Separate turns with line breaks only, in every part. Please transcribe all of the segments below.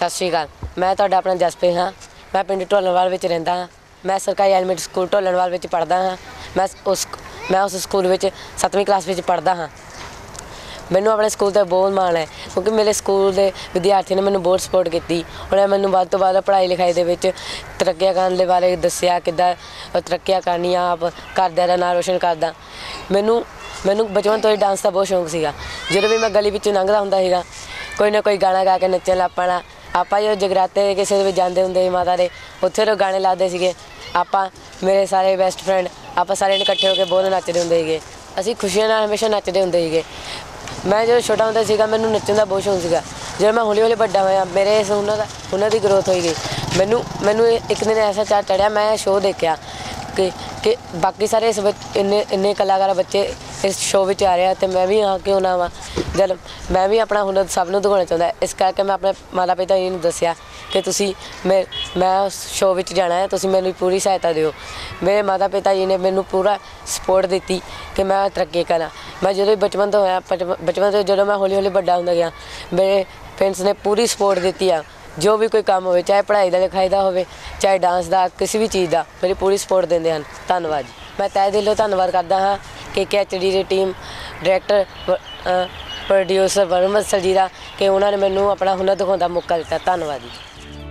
सत श्री अकाल। मैं तुहाडा अपना जसप्रीत हाँ। मैं पिंड ढोलनवाल विच रहिंदा हाँ। मैं सरकारी एलीमेंटरी स्कूल ढोलनवाल विच पढ़दा हाँ। मैं उस स्कूल विच 7वीं क्लास विच पढ़दा हाँ। मैनूं अपने स्कूल ते बहुत माण है क्योंकि मेरे स्कूल के विद्यार्थियों ने मैनूं बहुत सपोर्ट की। उन्होंने मैनूं वध तो वध पढ़ाई लिखाई दे विच तरक्कियां करन दे बारे दस्सिया, किद्दां तरक्कियां करनियां, आप घरदिआं दा नाम रोशन करदा। मैनूं बचपन तो ही डांस का बहुत शौक सीगा। ਜਦੋਂ भी मैं गली विच लंघदा हुंदा सीगा कोई ना कोई गाना गा के नच्चण लग पैणा। ਆਪਾਂ जो जगराते किसी भी जाते होंगे माता के उत्थे तो गाने लाते थे। आप मेरे सारे बेस्ट फ्रेंड आप सारे इकट्ठे होकर बहुत नचते होंगे थे। असीं खुशियों नाल हमेशा नचते होंगे थे। मैं जो छोटा होंदा सीगा मैनूं नच्चण का बहुत शौक सीगा। जो मैं हौली हौली बड़ा होया मेरे हुनर की ग्रोथ होई गई। मैनूं एक दिन ऐसा चाऽ चढ़िया, मैं शो देखा कि बाकी सारे इस इन्ने कलाकार बच्चे इस शो में आ रहे हैं तो मैं भी हाँ क्यों ना आवां। जब मैं भी अपना हुनर सबनूं दिखाना चाहता, इस करके मैं अपने माता पिता जी नूं दस्सिया कि तुसीं मैं उस शो में जाना है, तुसीं मैनूं पूरी सहायता दिओ। मेरे माता पिता जी ने मैनूं पूरा सपोर्ट दी कि मैं तरक्की करा। मैं जो बचपन तो होया बचपन तो जो मैं हौली हौली बड़ा होंदा गया मेरे पेरेंट्स ने पूरी सपोर्ट दी आ। जो भी कोई काम हो चाहे पढ़ाई का लिखाई का हो चाहे डांस का किसी भी चीज़ का मेरी पूरी सपोर्ट देंदे हैं। धन्नवाद जी। मैं तहे दिलों धन्नवाद करदा हाँ KKHD की team, director producer Varun Bansal ji का कि उन्होंने मैनूं अपना हुनर दिखाने का मौका दिता। धन्नवाद जी।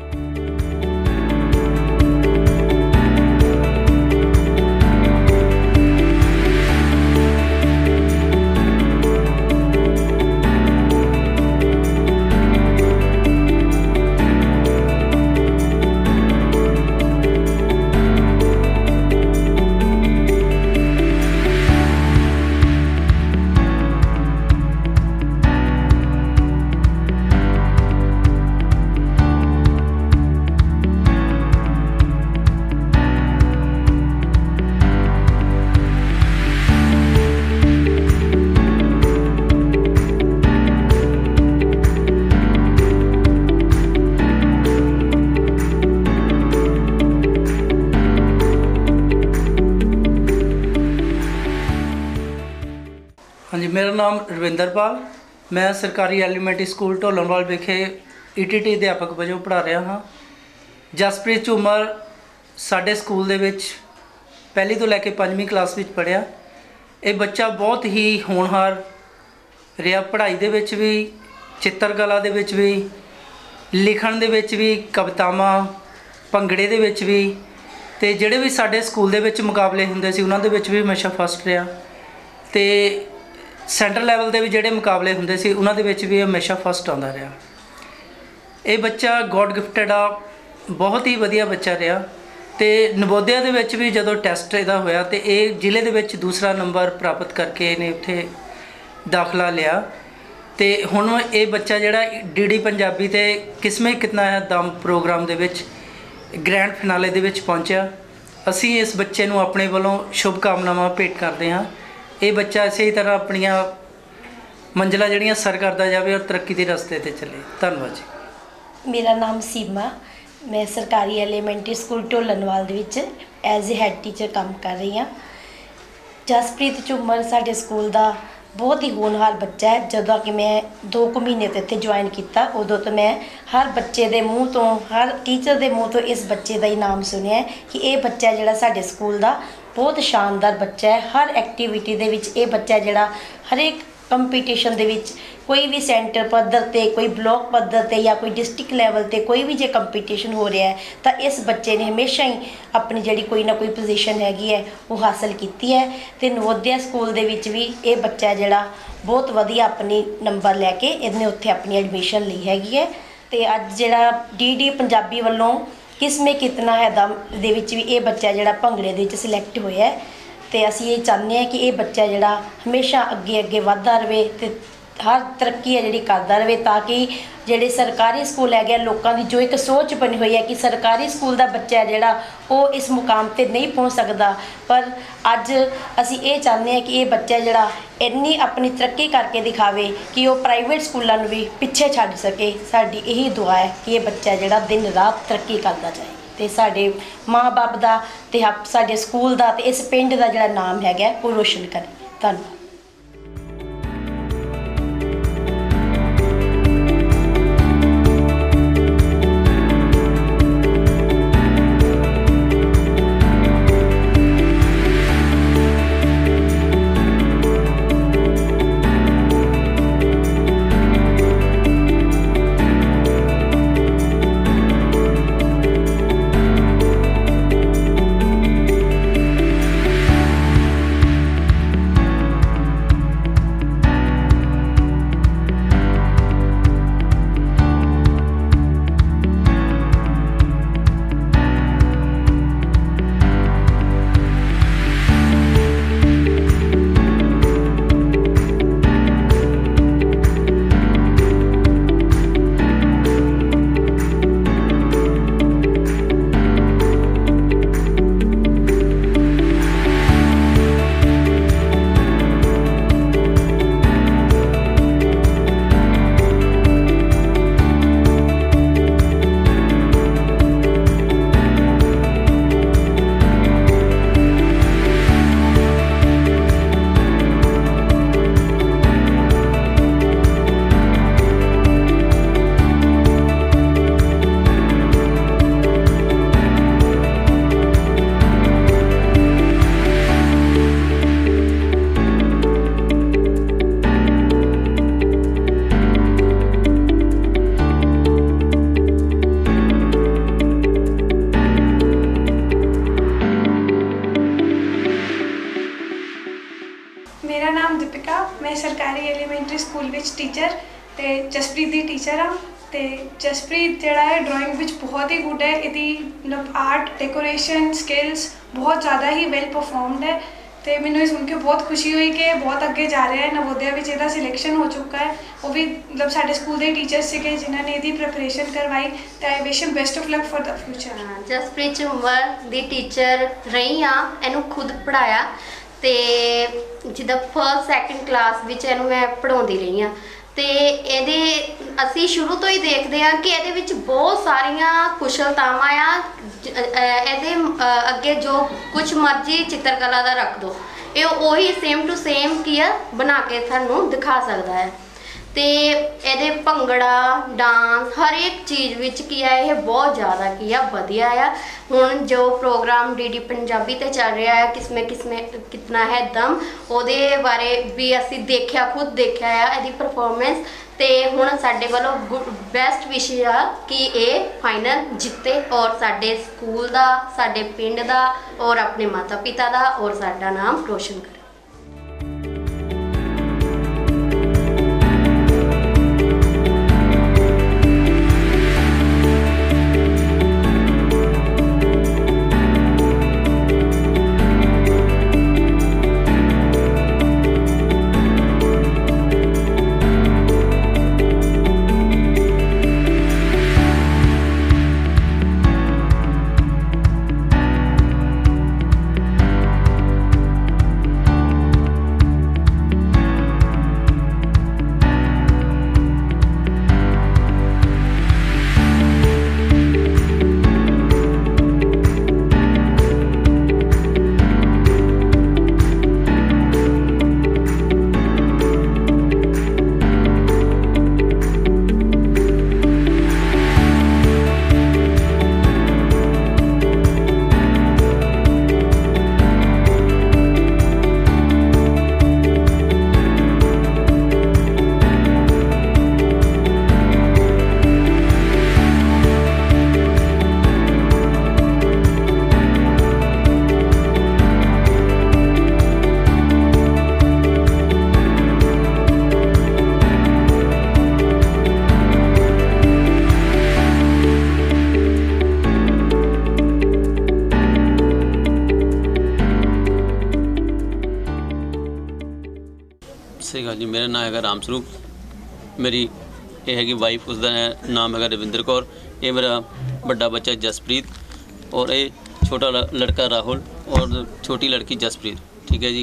हाँ जी, मेरा नाम रविंदरपाल, मैं सरकारी एलीमेंटरी स्कूल ढोलनवाल विखे ETT अध्यापक वजों पढ़ा रहा हाँ। जसप्रीत झूमर साडे स्कूल दे विच पहली तो लैके 5वीं क्लास विच पढ़िया। ये बच्चा बहुत ही होनहार रहा, पढ़ाई दे विच भी, चित्रकला दे विच भी, लिखण दे विच भी, कवितावां भंगड़े दे विच भी, ते जिहड़े भी साडे स्कूल दे विच मुकाबले हुंदे सी उन्हां दे विच भी हमेशा फस्ट रहा। ते सेंटर लैवल के भी जोड़े मुकाबले होंगे सी उन्हां दे विच भी हमेशा फस्ट आता रहा। ये बच्चा गॉड गिफ्टेड आ, बहुत ही वधिया बच्चा रहा। तो नवोदया दे विच भी जदों टैसट इहदा होया तो ये जिले दे विच दूसरा नंबर प्राप्त करके इन्हें उत्थे दाखला लिया। तो हुण ये बच्चा जिहड़ा DD पंजाबी ते किस्में कितना है दम प्रोग्राम दे विच ग्रैंड फिनाले दे विच पहुंचा। असीं इस बच्चे नूं अपने वल्लों शुभकामनावां भेंट करते हैं। ये बच्चा इसे ही तरह अपनिया मंजिलां जिहड़ियां सर करता जाए और तरक्की के रस्ते ते चले। धन्नवाद जी।
मेरा नाम सीमा, मैं सरकारी एलीमेंटरी स्कूल ढोलनवाल दे विच एज ए हैड टीचर काम कर रही हाँ। जसप्रीत झूमर साडे स्कूल का बहुत ही होनहार बच्चा है। जदों कि मैं 2 महीने तो इत्थे ज्वाइन किया उदों तो मैं हर बच्चे के मूँह तो हर टीचर के मूँह तो इस बच्चे का ही नाम सुनिया कि ये बच्चा जिहड़ा साडे स्कूल का बहुत शानदार बच्चा है। हर एक्टिविटी दे विच ये बच्चा जिहड़ा हर एक कंपीटिशन दे विच कोई भी सेंटर पद्धर ते, कोई ब्लॉक पद्धर ते या कोई डिस्ट्रिक्ट लैवल ते कोई भी जे कंपीटिशन हो रहा है तो इस बच्चे ने हमेशा ही अपनी जिहड़ी कोई ना कोई पोजीशन हैगी है वो हासिल की है। तो नवोदया स्कूल दे विच भी ये बच्चा जिहड़ा बहुत वधिया अपनी नंबर लैके इहने उत्थे अपनी एडमिशन ली हैगी है। तो अज जिहड़ा DD पंजाबी वल्लों किस्में कितना है दम दे विच भी ये बच्चा जिहड़ा भंगड़े दे विच सिलैक्ट होया है। तो असीं ये चाहते हैं कि ये बच्चा जिहड़ा हमेशा अगे अगे वधदा रहे तो हर तरक्की है जिहड़ी करदा रहे, ताकि जिहड़े सरकारी स्कूल है लोगों की जो एक सोच बनी हुई है कि सरकारी स्कूल का बच्चा जिहड़ा वो इस मुकाम पर नहीं पहुँच सकता, पर अज असीं ये चाहते हैं कि ये बच्चा जिहड़ा इन्नी अपनी तरक्की करके दिखावे कि वो प्राइवेट स्कूलों भी पिछे छड्ड सके। साडी यही दुआ है कि ये बच्चा जिहड़ा दिन रात तरक्की करता जाए तो साडे माँ बाप का ते साडे स्कूल का ते इस पिंड का जिहड़ा नाम है वो रोशन करे। धन्यवाद।
ਟੀਚਰ ਤੇ ਜਸਪ੍ਰੀਤ ਦੀ ਟੀਚਰ ਆ। ਤੇ ਜਸਪ੍ਰੀਤ ਜਿਹੜਾ ਹੈ ਡਰਾਇੰਗ ਵਿੱਚ ਬਹੁਤ ਹੀ ਗੁੱਡ ਹੈ। ਇਹਦੀ ਮਤਲਬ ਆਰਟ ਡੈਕੋਰੇਸ਼ਨ ਸਕਿੱਲਸ ਬਹੁਤ ਜ਼ਿਆਦਾ ਹੀ ਵੈਲ ਪਰਫਾਰਮਡ ਹੈ ਤੇ ਮੈਨੂੰ ਇਹ ਸੁਣ ਕੇ ਬਹੁਤ ਖੁਸ਼ੀ ਹੋਈ ਕਿ ਇਹ ਬਹੁਤ ਅੱਗੇ ਜਾ ਰਿਹਾ ਹੈ। ਨਵੋਦਿਆ ਵਿੱਚ ਇਹਦਾ ਸਿਲੈਕਸ਼ਨ ਹੋ ਚੁੱਕਾ ਹੈ। ਉਹ ਵੀ ਮਤਲਬ ਸਾਡੇ ਸਕੂਲ ਦੇ ਟੀਚਰਸ ਸੀਗੇ ਜਿਨ੍ਹਾਂ ਨੇ ਇਹਦੀ ਪ੍ਰੈਪਰੇਸ਼ਨ ਕਰਵਾਈ ਤੇ I wish him best of luck for the future.
Jaspreet Jhumar ਦੀ ਟੀਚਰ ਰਹੀ ਆ, ਇਹਨੂੰ ਖੁਦ ਪੜਾਇਆ ਤੇ ਜਿੱਦਾਂ ਫਸਟ ਸੈਕਿੰਡ ਕਲਾਸ ਵਿੱਚ ਇਹਨੂੰ ਮੈਂ ਪੜਾਉਂਦੀ ਰਹੀ ਆ ਤੇ ਇਹਦੇ ਅਸੀਂ ਸ਼ੁਰੂ ਤੋਂ ਹੀ ਦੇਖਦੇ ਆ ਕਿ ਇਹਦੇ ਵਿੱਚ ਬਹੁਤ ਸਾਰੀਆਂ ਕੁਸ਼ਲਤਾਵਾਂ ਆ। ਇਹਦੇ ਅੱਗੇ ਜੋ ਕੁਝ ਮਰਜ਼ੀ ਚਿੱਤਰਕਲਾ ਦਾ ਰੱਖ ਦੋ, ਇਹ ਉਹੀ ਸੇਮ ਟੂ ਸੇਮ ਕੀ ਆ ਬਣਾ ਕੇ ਤੁਹਾਨੂੰ ਦਿਖਾ ਸਕਦਾ ਹੈ। ਤੇ ਇਹਦੇ ਭੰਗੜਾ ਡਾਂਸ ਹਰ ਇੱਕ ਚੀਜ਼ ਵਿੱਚ ਕੀ ਆ ਇਹ ਬਹੁਤ ਜ਼ਿਆਦਾ ਕੀ ਆ ਵਧੀਆ ਆ। ਹੁਣ ਜੋ ਪ੍ਰੋਗਰਾਮ ਡੀਡੀ ਪੰਜਾਬੀ ਤੇ ਚੱਲ ਰਿਹਾ ਹੈ ਕਿਸਮੇ ਕਿਤਨਾ ਹੈ ਦਮ, ਉਹਦੇ ਬਾਰੇ ਵੀ ਅਸੀਂ ਦੇਖਿਆ, ਖੁਦ ਦੇਖਿਆ ਆ ਇਹਦੀ ਪਰਫਾਰਮੈਂਸ ਤੇ ਹੁਣ ਸਾਡੇ ਵੱਲੋਂ ਬੈਸਟ ਵਿਸ਼ ਆ ਕਿ ਇਹ ਫਾਈਨਲ ਜਿੱਤੇ ਔਰ ਸਾਡੇ ਸਕੂਲ ਦਾ, ਸਾਡੇ ਪਿੰਡ ਦਾ ਔਰ ਆਪਣੇ ਮਾਤਾ ਪਿਤਾ ਦਾ ਔਰ ਸਾਡਾ ਨਾਮ ਰੋਸ਼ਨ ਕਰੇ।
ਸਤਿ ਸ਼੍ਰੀ ਅਕਾਲ ਜੀ। ਮੇਰਾ ਨਾਮ ਹੈਗਾ ਰਾਮ ਸਰੂਪ, ਮੇਰੀ ਇਹ ਹੈਗੀ ਵਾਈਫ, ਉਸਦਾ ਨਾਮ ਹੈਗਾ ਰਵਿੰਦਰ ਕੌਰ। ਇਹ ਮੇਰਾ ਵੱਡਾ ਬੱਚਾ ਜਸਪ੍ਰੀਤ ਔਰ ਇਹ ਛੋਟਾ ਲੜਕਾ ਰਾਹੁਲ ਔਰ ਛੋਟੀ ਲੜਕੀ ਜਸਪ੍ਰੀਤ। ਠੀਕ ਹੈ ਜੀ।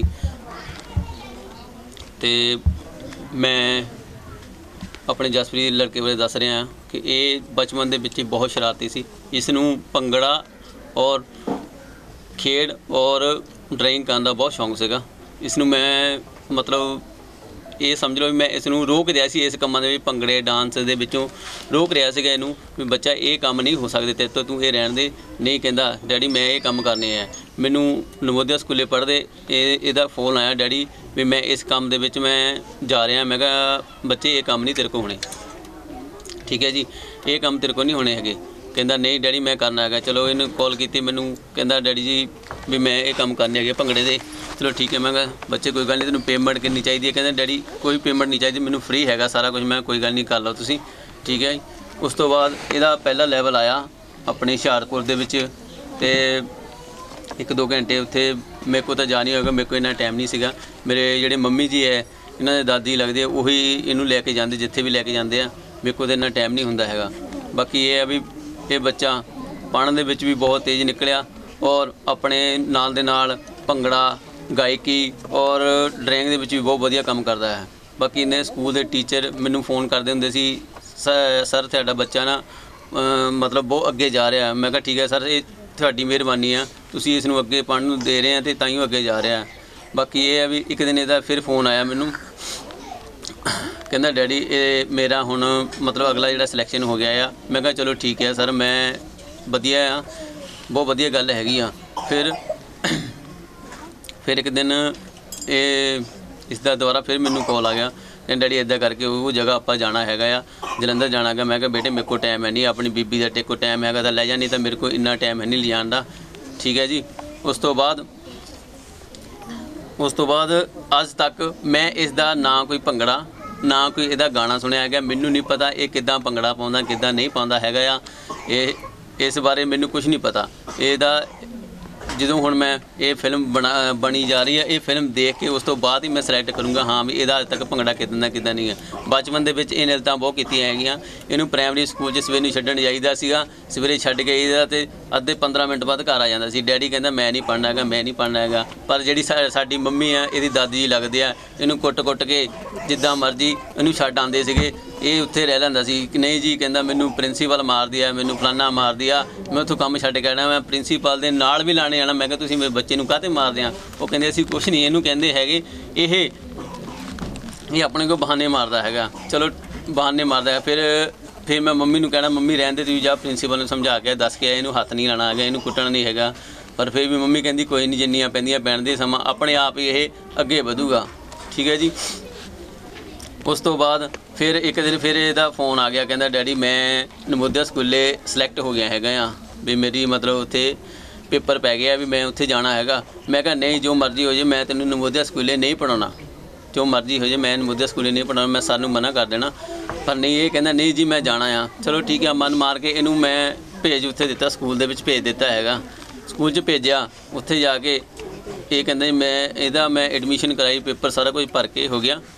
ਤੇ ਮੈਂ ਆਪਣੇ ਜਸਪ੍ਰੀਤ ਲੜਕੇ ਬਾਰੇ ਦੱਸ ਰਿਹਾ ਕਿ ਇਹ ਬਚਪਨ ਦੇ ਵਿੱਚ ਹੀ ਬਹੁਤ ਸ਼ਰਾਰਤੀ ਸੀ। ਇਸ ਨੂੰ ਭੰਗੜਾ ਔਰ ਖੇਡ ਔਰ ਡਰਾਇੰਗ ਕਰਨ ਦਾ ਬਹੁਤ ਸ਼ੌਂਕ ਸੀਗਾ। ਇਸ ਨੂੰ ਮੈਂ ਮਤਲਬ ਇਹ ਸਮਝ ਲਓ ਵੀ ਮੈਂ ਇਸ ਨੂੰ ਰੋਕ ਰਿਹਾ ਸੀ, ਇਸ ਕੰਮਾਂ ਦੇ ਵਿੱਚ ਭੰਗੜੇ ਡਾਂਸ ਦੇ ਵਿੱਚੋਂ ਰੋਕ ਰਿਹਾ ਸੀਗਾ ਇਹਨੂੰ ਵੀ ਬੱਚਾ ਇਹ ਕੰਮ ਨਹੀਂ ਹੋ ਸਕਦੇ ਤੇਰੇ ਤੋਂ, ਤੂੰ ਇਹ ਰਹਿਣ ਦੇ। ਨਹੀਂ, ਕਹਿੰਦਾ ਡੈਡੀ ਮੈਂ ਇਹ ਕੰਮ ਕਰਨੇ ਆ। ਮੈਨੂੰ ਨਵੋਦਿਆ ਸਕੂਲੇ ਪੜ੍ਹਦੇ ਇਹਦਾ ਫੋਨ ਆਇਆ, ਡੈਡੀ ਵੀ ਮੈਂ ਇਸ ਕੰਮ ਦੇ ਵਿੱਚ ਮੈਂ ਜਾ ਰਿਹਾ। ਮੈਂ ਕਿਹਾ ਬੱਚੇ ਇਹ ਕੰਮ ਨਹੀਂ ਤੇਰੇ ਕੋਲ ਹੋਣੇ। ਠੀਕ ਹੈ ਜੀ, ਇਹ ਕੰਮ ਤੇਰੇ ਕੋਲ ਨਹੀਂ ਹੋਣੇ ਹੈਗੇ। ਕਹਿੰਦਾ ਨਹੀਂ ਡੈਡੀ ਮੈਂ ਕਰਨਾ ਹੈਗਾ। ਚਲੋ ਇਹਨੂੰ ਕਾਲ ਕੀਤੀ, ਮੈਨੂੰ ਕਹਿੰਦਾ ਡੈਡੀ ਜੀ ਵੀ ਮੈਂ ਇਹ ਕੰਮ ਕਰਨੇ ਹੈਗੇ ਭੰਗੜੇ ਦੇ। ਚਲੋ ਠੀਕ ਹੈ। ਮੈਂ ਕਿਹਾ ਬੱਚੇ ਕੋਈ ਗੱਲ ਨਹੀਂ, ਤੈਨੂੰ ਪੇਮੈਂਟ ਕਿੰਨੀ ਚਾਹੀਦੀ ਹੈ? ਕਹਿੰਦਾ ਡੈਡੀ ਕੋਈ ਪੇਮੈਂਟ ਨਹੀਂ ਚਾਹੀਦੀ, ਮੈਨੂੰ ਫ੍ਰੀ ਹੈਗਾ ਸਾਰਾ ਕੁਝ। ਮੈਂ ਕੋਈ ਗੱਲ ਨਹੀਂ, ਕਰ ਲਓ ਤੁਸੀਂ। ਠੀਕ ਹੈ ਜੀ। ਉਸ ਤੋਂ ਬਾਅਦ ਇਹਦਾ ਪਹਿਲਾ ਲੈਵਲ ਆਇਆ ਆਪਣੇ ਹੁਸ਼ਿਆਰਪੁਰ ਦੇ ਵਿੱਚ ਤੇ 1-2 ਘੰਟੇ ਉੱਥੇ ਮੇਰੇ ਕੋਲ ਤਾਂ ਜਾ ਨਹੀਂ ਹੋਏਗਾ, ਮੇਰੇ ਕੋਲ ਇੰਨਾ ਟਾਈਮ ਨਹੀਂ ਸੀਗਾ। ਮੇਰੇ ਜਿਹੜੇ ਮੰਮੀ ਜੀ ਹੈ ਇਹਨਾਂ ਦੇ ਦਾਦੀ ਲੱਗਦੇ ਆ, ਉਹੀ ਇਹਨੂੰ ਲੈ ਕੇ ਜਾਂਦੇ ਜਿੱਥੇ ਵੀ ਲੈ ਕੇ ਜਾਂਦੇ ਆ। ਮੇਰੇ ਕੋਲ ਤਾਂ ਇੰਨਾ ਟਾਈਮ ਨਹੀਂ ਹੁੰਦਾ ਹੈਗਾ। ਬਾਕੀ ਇਹ ਹੈ ਵੀ ਇਹ ਬੱਚਾ ਪੜ੍ਹਨ ਦੇ ਵਿੱਚ ਵੀ ਬਹੁਤ ਤੇਜ਼ ਨਿਕਲਿਆ ਔਰ ਆਪਣੇ ਨਾਲ ਦੇ ਨਾਲ ਭੰਗੜਾ, ਗਾਇਕੀ ਔਰ ਡਰਾਇੰਗ ਦੇ ਵਿੱਚ ਵੀ ਬਹੁਤ ਵਧੀਆ ਕੰਮ ਕਰਦਾ ਹੈ। ਬਾਕੀ ਇਹਨੇ ਸਕੂਲ ਦੇ ਟੀਚਰ ਮੈਨੂੰ ਫੋਨ ਕਰਦੇ ਹੁੰਦੇ ਸੀ, ਸਰ ਤੁਹਾਡਾ ਬੱਚਾ ਨਾ ਮਤਲਬ ਬਹੁਤ ਅੱਗੇ ਜਾ ਰਿਹਾ। ਮੈਂ ਕਿਹਾ ਠੀਕ ਹੈ ਸਰ, ਇਹ ਤੁਹਾਡੀ ਮਿਹਰਬਾਨੀ ਆ, ਤੁਸੀਂ ਇਸ ਨੂੰ ਅੱਗੇ ਪੜ੍ਹਨ ਨੂੰ ਦੇ ਰਹੇ ਆ ਅਤੇ ਤਾਂ ਹੀ ਉਹ ਅੱਗੇ ਜਾ ਰਿਹਾ। ਬਾਕੀ ਇਹ ਹੈ ਵੀ ਇੱਕ ਦਿਨ ਇਹਦਾ ਫਿਰ ਫੋਨ ਆਇਆ ਮੈਨੂੰ, ਕਹਿੰਦਾ ਡੈਡੀ ਇਹ ਮੇਰਾ ਹੁਣ ਮਤਲਬ ਅਗਲਾ ਜਿਹੜਾ ਸਿਲੈਕਸ਼ਨ ਹੋ ਗਿਆ ਆ। ਮੈਂ ਕਿਹਾ ਚਲੋ ਠੀਕ ਹੈ ਸਰ, ਮੈਂ ਵਧੀਆ ਆ, ਬਹੁਤ ਵਧੀਆ ਗੱਲ ਹੈਗੀ ਆ। ਫਿਰ ਇੱਕ ਦਿਨ ਇਸ ਦਾ ਦੁਬਾਰਾ ਫਿਰ ਮੈਨੂੰ ਕਾਲ ਆ ਗਿਆ, ਕਹਿੰਦਾ ਡੈਡੀ ਇੱਦਾਂ ਕਰਕੇ ਉਹ ਜਗ੍ਹਾ ਆਪਾਂ ਜਾਣਾ ਹੈਗਾ ਆ, ਜਲੰਧਰ ਜਾਣਾ ਹੈਗਾ। ਮੈਂ ਕਿਹਾ ਬੇਟੇ ਮੇਰੇ ਕੋਲ ਟਾਈਮ ਹੈ ਨਹੀਂ, ਆਪਣੀ ਬੀਬੀ ਦਾ ਟੇਕੋ ਟਾਈਮ ਹੈਗਾ ਤਾਂ ਲੈ ਜਾ, ਨਹੀਂ ਤਾਂ ਮੇਰੇ ਕੋਲ ਇੰਨਾ ਟਾਈਮ ਹੈ ਨਹੀਂ ਲਿਜਾਣ ਦਾ। ਠੀਕ ਹੈ ਜੀ। ਉਸ ਤੋਂ ਬਾਅਦ ਅੱਜ ਤੱਕ ਮੈਂ ਇਸ ਦਾ ਨਾ ਕੋਈ ਭੰਗੜਾ ਨਾ ਕੋਈ ਇਹਦਾ ਗਾਣਾ ਸੁਣਿਆ ਹੈਗਾ। ਮੈਨੂੰ ਨਹੀਂ ਪਤਾ ਇਹ ਕਿੱਦਾਂ ਭੰਗੜਾ ਪਾਉਂਦਾ ਕਿੱਦਾਂ ਨਹੀਂ ਪਾਉਂਦਾ ਹੈਗਾ ਆ। ਇਹ ਇਸ ਬਾਰੇ ਮੈਨੂੰ ਕੁਝ ਨਹੀਂ ਪਤਾ। ਇਹਦਾ ਜਦੋਂ ਹੁਣ ਮੈਂ ਇਹ ਫਿਲਮ ਬਣੀ ਜਾ ਰਹੀ ਹੈ, ਇਹ ਫਿਲਮ ਦੇਖ ਕੇ ਉਸ ਤੋਂ ਬਾਅਦ ਹੀ ਮੈਂ ਸਿਲੈਕਟ ਕਰੂੰਗਾ ਹਾਂ ਵੀ ਇਹਦਾ ਅੱਜ ਤੱਕ ਭੰਗੜਾ ਕਿੱਦਾਂ ਨਹੀਂ ਹੈ। ਬਚਪਨ ਦੇ ਵਿੱਚ ਇਹ ਨਿਲਤਾਂ ਬਹੁਤ ਕੀਤੀਆਂ ਹੈਗੀਆਂ। ਇਹਨੂੰ ਪ੍ਰਾਇਮਰੀ ਸਕੂਲ 'ਚ ਸਵੇਰ ਨੂੰ ਛੱਡਣ ਜਾਈਦਾ ਸੀਗਾ, ਸਵੇਰੇ ਛੱਡ ਕੇ ਆਈਦਾ ਤੇ ਅੱਧੇ 15 ਮਿੰਟ ਬਾਅਦ ਘਰ ਆ ਜਾਂਦਾ ਸੀ। ਡੈਡੀ ਕਹਿੰਦਾ ਮੈਂ ਨਹੀਂ ਪੜ੍ਹਨਾ ਹੈਗਾ, ਮੈਂ ਨਹੀਂ ਪੜ੍ਹਨਾ ਹੈਗਾ। ਪਰ ਜਿਹੜੀ ਸਾਡੀ ਮੰਮੀ ਆ, ਇਹਦੀ ਦਾਦੀ ਜੀ ਲੱਗਦੇ ਆ, ਇਹਨੂੰ ਕੁੱਟ ਕੇ ਜਿੱਦਾਂ ਮਰਜ਼ੀ ਇਹਨੂੰ ਛੱਡ ਆਉਂਦੇ ਸੀਗੇ। ਇਹ ਉੱਥੇ ਰਹਿ ਲੈਂਦਾ ਸੀ ਕਿ ਨਹੀਂ ਜੀ, ਕਹਿੰਦਾ ਮੈਨੂੰ ਪ੍ਰਿੰਸੀਪਲ ਮਾਰਦੀ ਆ, ਮੈਨੂੰ ਫਲਾਨਾ ਮਾਰਦੀ ਆ, ਮੈਂ ਉੱਥੋਂ ਕੰਮ ਛੱਡ ਕੇ ਆਉਣਾ, ਮੈਂ ਪ੍ਰਿੰਸੀਪਲ ਦੇ ਨਾਲ ਵੀ ਲਾਣੇ ਆਉਣਾ। ਮੈਂ ਕਿਹਾ ਤੁਸੀਂ ਮੇਰੇ ਬੱਚੇ ਨੂੰ ਕਾਹਤੇ ਮਾਰਦੇ ਆ? ਉਹ ਕਹਿੰਦੇ ਅਸੀਂ ਕੁਛ ਨਹੀਂ, ਇਹਨੂੰ ਕਹਿੰਦੇ ਹੈਗੇ ਇਹ ਆਪਣੇ ਕੋਲ ਬਹਾਨੇ ਮਾਰਦਾ ਹੈਗਾ। ਚਲੋ ਬਹਾਨੇ ਮਾਰਦਾ ਹੈ। ਫਿਰ ਮੈਂ ਮੰਮੀ ਨੂੰ ਕਹਿਣਾ ਮੰਮੀ ਰਹਿਣ ਦੇ, ਤੁਸੀਂ ਜਾ ਪ੍ਰਿੰਸੀਪਲ ਨੂੰ ਸਮਝਾ ਕੇ ਦੱਸ ਕੇ ਇਹਨੂੰ ਹੱਥ ਨਹੀਂ ਲਾਣਾ ਹੈਗਾ, ਇਹਨੂੰ ਕੁੱਟਣਾ ਨਹੀਂ ਹੈਗਾ। ਪਰ ਫਿਰ ਵੀ ਮੰਮੀ ਕਹਿੰਦੀ ਕੋਈ ਨਹੀਂ, ਜਿੰਨੀਆਂ ਪੈਂਦੀਆਂ ਪੈਣ ਦੇ ਸਮਾਂ ਆਪਣੇ ਆਪ ਹੀ ਇਹ ਅੱਗੇ ਵਧੂਗਾ। ਠੀਕ ਹੈ ਜੀ। ਉਸ ਤੋਂ ਬਾਅਦ ਫਿਰ ਇੱਕ ਦਿਨ ਫਿਰ ਇਹਦਾ ਫੋਨ ਆ ਗਿਆ, ਕਹਿੰਦਾ ਡੈਡੀ ਮੈਂ ਨਵੋਦਿਆ ਸਕੂਲੇ ਸਿਲੈਕਟ ਹੋ ਗਿਆ ਹੈਗਾ ਆ, ਵੀ ਮੇਰੀ ਮਤਲਬ ਉੱਥੇ ਪੇਪਰ ਪੈ ਗਿਆ ਵੀ ਮੈਂ ਉੱਥੇ ਜਾਣਾ ਹੈਗਾ। ਮੈਂ ਕਿਹਾ ਨਹੀਂ, ਜੋ ਮਰਜ਼ੀ ਹੋ ਜਾਏ ਮੈਂ ਤੈਨੂੰ ਨਵੋਦਿਆ ਸਕੂਲੇ ਨਹੀਂ ਪੜਾਉਣਾ, ਜੋ ਮਰਜ਼ੀ ਹੋ ਜਾਏ ਮੈਂ ਨਵੋਦਿਆ ਸਕੂਲੇ ਨਹੀਂ ਪੜਾਉਣਾ, ਮੈਂ ਸਰ ਨੂੰ ਮਨਾ ਕਰ ਦੇਣਾ। ਪਰ ਨਹੀਂ, ਇਹ ਕਹਿੰਦਾ ਨਹੀਂ ਜੀ ਮੈਂ ਜਾਣਾ ਆ। ਚਲੋ ਠੀਕ ਆ, ਮਨ ਮਾਰ ਕੇ ਇਹਨੂੰ ਮੈਂ ਭੇਜ ਉੱਥੇ ਦਿੱਤਾ, ਸਕੂਲ ਦੇ ਵਿੱਚ ਭੇਜ ਦਿੱਤਾ ਹੈਗਾ। ਸਕੂਲ 'ਚ ਭੇਜਿਆ, ਉੱਥੇ ਜਾ ਕੇ ਇਹ ਕਹਿੰਦਾ ਮੈਂ ਐਡਮਿਸ਼ਨ ਕਰਾਈ, ਪੇਪਰ ਸਾਰਾ ਕੁਝ ਭਰ ਕੇ ਹੋ ਗਿਆ,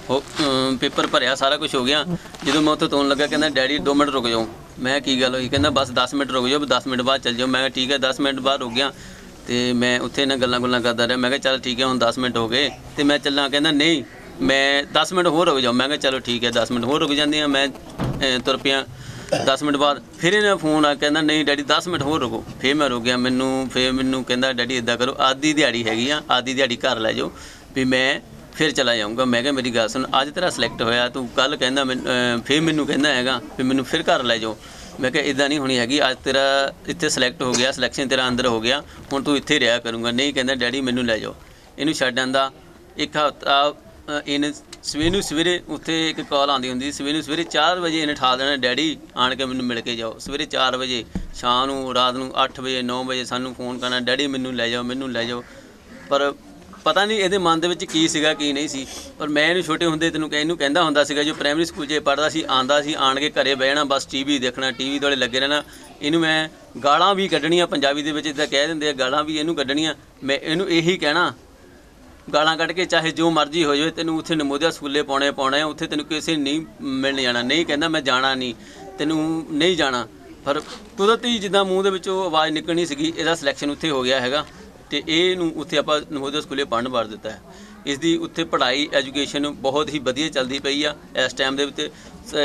ਪੇਪਰ ਭਰਿਆ, ਸਾਰਾ ਕੁਝ ਹੋ ਗਿਆ। ਜਦੋਂ ਮੈਂ ਉੱਥੇ ਤੋਰਨ ਲੱਗਾ ਕਹਿੰਦਾ ਡੈਡੀ 2 ਮਿੰਟ ਰੁਕ ਜਾਓ। ਮੈਂ ਕੀ ਗੱਲ ਹੋਈ? ਕਹਿੰਦਾ ਬਸ 10 ਮਿੰਟ ਰੁਕ ਜਾਓ, 10 ਮਿੰਟ ਬਾਅਦ ਚੱਲ ਜਾਓ। ਮੈਂ ਕਿਹਾ ਠੀਕ ਹੈ। 10 ਮਿੰਟ ਬਾਅਦ ਰੁਕ ਗਿਆ ਤੇ ਮੈਂ ਉੱਥੇ ਨਾ ਗੱਲਾਂ ਕਰਦਾ ਰਿਹਾ। ਮੈਂ ਕਿਹਾ ਚੱਲ ਠੀਕ ਹੈ, ਹੁਣ 10 ਮਿੰਟ ਹੋ ਗਏ ਤੇ ਮੈਂ ਚੱਲਾਂ। ਕਹਿੰਦਾ ਨਹੀਂ, ਮੈਂ 10 ਮਿੰਟ ਹੋਰ ਰੁਕ ਜਾਓ। ਮੈਂ ਕਿਹਾ ਚਲੋ ਠੀਕ ਹੈ, 10 ਮਿੰਟ ਹੋਰ ਰੁਕ ਜਾਂਦੇ ਆ। ਮੈਂ ਤੁਰ ਪਿਆ। 10 ਮਿੰਟ ਬਾਅਦ ਫਿਰ ਇਹਨਾਂ ਫੋਨ ਆ, ਕਹਿੰਦਾ ਨਹੀਂ ਡੈਡੀ 10 ਮਿੰਟ ਹੋਰ ਰੁਕੋ। ਫਿਰ ਮੈਂ ਰੁਕ ਗਿਆ। ਮੈਨੂੰ ਕਹਿੰਦਾ ਡੈਡੀ ਇੱਦਾਂ ਕਰੋ, ਆਦੀ ਦਿਹਾੜੀ ਹੈਗੀ ਆ, ਆਦੀ ਦਿਹਾੜੀ ਘਰ ਲੈ ਜਾਓ ਵੀ ਮੈਂ ਫਿਰ ਚਲਾ ਜਾਊਂਗਾ। ਮੈਂ ਕਿਹਾ ਮੇਰੀ ਗੱਲ ਸੁਣ, ਅੱਜ ਤੇਰਾ ਸਿਲੈਕਟ ਹੋਇਆ, ਤੂੰ ਕੱਲ੍ਹ ਕਹਿੰਦਾ ਫਿਰ ਮੈਨੂੰ ਕਹਿੰਦਾ ਹੈਗਾ ਵੀ ਮੈਨੂੰ ਫਿਰ ਘਰ ਲੈ ਜਾਓ। ਮੈਂ ਕਿਹਾ ਇੱਦਾਂ ਨਹੀਂ ਹੋਣੀ ਹੈਗੀ, ਅੱਜ ਤੇਰਾ ਇੱਥੇ ਸਿਲੈਕਟ ਹੋ ਗਿਆ, ਸਿਲੈਕਸ਼ਨ ਤੇਰਾ ਅੰਦਰ ਹੋ ਗਿਆ, ਹੁਣ ਤੂੰ ਇੱਥੇ ਰਿਹਾ ਕਰੂੰਗਾ। ਨਹੀਂ, ਕਹਿੰਦਾ ਡੈਡੀ ਮੈਨੂੰ ਲੈ ਜਾਓ। ਇਹਨੂੰ ਛੱਡ ਆਂਦਾ। ਇੱਕ ਹਫ਼ਤਾ ਇਹਨੇ ਸਵੇਰੇ ਉੱਥੇ ਇੱਕ ਕਾਲ ਆਉਂਦੀ ਹੁੰਦੀ ਸੀ, ਸਵੇਰੇ 4 ਵਜੇ ਇਹਨੇ ਠਾ ਦੇਣਾ, ਡੈਡੀ ਆਣ ਕੇ ਮੈਨੂੰ ਮਿਲ ਕੇ ਜਾਓ। ਸਵੇਰੇ 4 ਵਜੇ, ਸ਼ਾਮ ਨੂੰ, ਰਾਤ ਨੂੰ 8 ਵਜੇ 9 ਵਜੇ ਸਾਨੂੰ ਫੋਨ ਕਰਨਾ, ਡੈਡੀ ਮੈਨੂੰ ਲੈ ਜਾਓ। ਪਰ ਪਤਾ ਨਹੀਂ ਇਹਦੇ ਮਨ ਦੇ ਵਿੱਚ ਕੀ ਸੀਗਾ ਕੀ ਨਹੀਂ ਸੀ। ਪਰ ਮੈਂ ਇਹਨੂੰ ਛੋਟੇ ਹੁੰਦੇ ਇਹਨੂੰ ਕਹਿੰਦਾ ਹੁੰਦਾ ਸੀਗਾ, ਜੋ ਪ੍ਰਾਇਮਰੀ ਸਕੂਲ 'ਚ ਪੜ੍ਹਦਾ ਸੀ, ਆਂਦਾ ਸੀ, ਆਣ ਕੇ ਘਰੇ ਬਹਿ ਜਾਣਾ, ਬਸ ਟੀਵੀ ਦੇਖਣਾ, ਟੀਵੀ ਦੁਆਲੇ ਲੱਗੇ ਰਹਿਣਾ। ਇਹਨੂੰ ਮੈਂ ਗਾਲਾਂ ਵੀ ਕੱਢਣੀਆਂ, ਪੰਜਾਬੀ ਦੇ ਵਿੱਚ ਜਿੱਦਾਂ ਕਹਿ ਦਿੰਦੇ ਆ, ਗਾਲਾਂ ਵੀ ਇਹਨੂੰ ਕੱਢਣੀਆਂ। ਮੈਂ ਇਹਨੂੰ ਇਹੀ ਕਹਿਣਾ, ਗਾਲਾਂ ਕੱਢ ਕੇ ਚਾਹੇ ਜੋ ਮਰਜ਼ੀ ਹੋ ਜਾਵੇ, ਤੈਨੂੰ ਉੱਥੇ ਨਵੋਦਿਆ ਸਕੂਲੇ ਪਾਉਣਾ, ਉੱਥੇ ਤੈਨੂੰ ਕਿਸੇ ਨਹੀਂ ਮਿਲਣ ਜਾਣਾ। ਨਹੀਂ, ਕਹਿੰਦਾ ਮੈਂ ਜਾਣਾ ਨਹੀਂ, ਤੈਨੂੰ ਨਹੀਂ ਜਾਣਾ। ਪਰ ਕੁਦਰਤੀ ਜਿੱਦਾਂ ਮੂੰਹ ਦੇ ਵਿੱਚੋਂ ਆਵਾਜ਼ ਨਿਕਲਣੀ ਸੀਗੀ, ਇਹਦਾ ਸਿਲੈਕਸ਼ਨ ਉੱਥੇ ਹੋ ਗਿਆ ਹੈਗਾ ਤੇ ਇਹਨੂੰ ਉੱਥੇ ਆਪਾਂ ਨਵੋਦਿਆ ਸਕੂਲੇ ਪੜ੍ਹਨ ਵਾਰ ਦਿੱਤਾ ਹੈ। ਇਸ ਦੀ ਉੱਥੇ ਪੜ੍ਹਾਈ ਐਜੂਕੇਸ਼ਨ ਬਹੁਤ ਹੀ ਵਧੀਆ ਚੱਲਦੀ ਪਈ ਆ ਇਸ ਟਾਈਮ ਦੇ ਵਿੱਚ।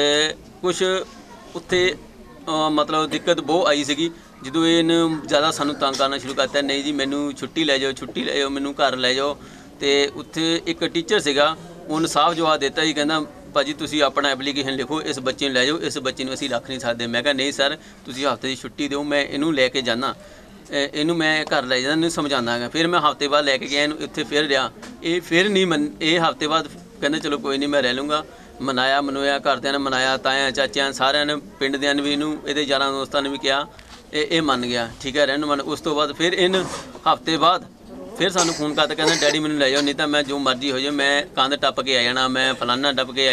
ਕੁਛ ਉੱਥੇ ਮਤਲਬ ਦਿੱਕਤ ਬਹੁਤ ਆਈ ਸੀਗੀ ਜਦੋਂ ਇਹਨੂੰ ਜ਼ਿਆਦਾ ਸਾਨੂੰ ਤੰਗ ਕਰਨਾ ਸ਼ੁਰੂ ਕਰਤਾ। ਨਹੀਂ ਜੀ ਮੈਨੂੰ ਛੁੱਟੀ ਲੈ ਜਾਓ, ਮੈਨੂੰ ਘਰ ਲੈ ਜਾਓ। ਤੇ ਉੱਥੇ ਇੱਕ ਟੀਚਰ ਸੀਗਾ, ਉਹਨੇ ਸਾਫ਼ ਜਵਾਬ ਦਿੱਤਾ ਜੀ, ਕਹਿੰਦਾ ਭਾਜੀ ਤੁਸੀਂ ਆਪਣਾ ਐਪਲੀਕੇਸ਼ਨ ਲਿਖੋ, ਇਸ ਬੱਚੇ ਨੂੰ ਲੈ ਜਾਓ, ਇਸ ਬੱਚੇ ਨੂੰ ਅਸੀਂ ਰੱਖ ਨਹੀਂ ਸਕਦੇ। ਮੈਂ ਕਿਹਾ ਨਹੀਂ ਸਰ, ਤੁਸੀਂ ਹਫ਼ਤੇ ਦੀ ਛੁੱਟੀ ਦਿਓ, ਮੈਂ ਇਹਨੂੰ ਲੈ ਕੇ ਜਾਂਦਾ, ਇਹਨੂੰ ਮੈਂ ਘਰ ਲੈ ਜਾਂਦਾ, ਇਹਨੂੰ ਸਮਝਾਉਂਦਾ ਹੈਗਾ। ਫਿਰ ਮੈਂ ਹਫ਼ਤੇ ਬਾਅਦ ਲੈ ਕੇ ਗਿਆ ਇਹਨੂੰ, ਇੱਥੇ ਫਿਰ ਰਿਹਾ। ਇਹ ਫਿਰ ਨਹੀਂ ਇਹ ਹਫ਼ਤੇ ਬਾਅਦ ਕਹਿੰਦੇ ਚਲੋ ਕੋਈ ਨਹੀਂ ਮੈਂ ਰਹਿ ਲੂੰਗਾ। ਮਨਾਇਆ ਘਰਦਿਆਂ ਨੇ ਮਨਾਇਆ, ਤਾਇਆਂ ਚਾਚਿਆਂ ਸਾਰਿਆਂ ਨੇ, ਪਿੰਡ ਦਿਆਂ ਨੇ ਵੀ, ਇਹਨੂੰ ਇਹਦੇ ਯਾਰਾਂ ਦੋਸਤਾਂ ਨੇ ਵੀ ਕਿਹਾ, ਇਹ ਮੰਨ ਗਿਆ। ਠੀਕ ਹੈ, ਰਹਿਣ ਮੰਨ। ਉਸ ਤੋਂ ਬਾਅਦ ਫਿਰ ਇਹਨੂੰ ਹਫ਼ਤੇ ਬਾਅਦ ਫਿਰ ਸਾਨੂੰ ਫੋਨ ਕਰਤਾ, ਕਹਿੰਦਾ ਡੈਡੀ ਮੈਨੂੰ ਲੈ ਜਾਓ, ਨਹੀਂ ਤਾਂ ਮੈਂ ਜੋ ਮਰਜ਼ੀ ਹੋ ਜਾਏ, ਮੈਂ ਕੰਧ ਟੱਪ ਕੇ ਆ ਜਾਣਾ, ਮੈਂ ਫਲਾਨਾ ਟੱਪ ਕੇ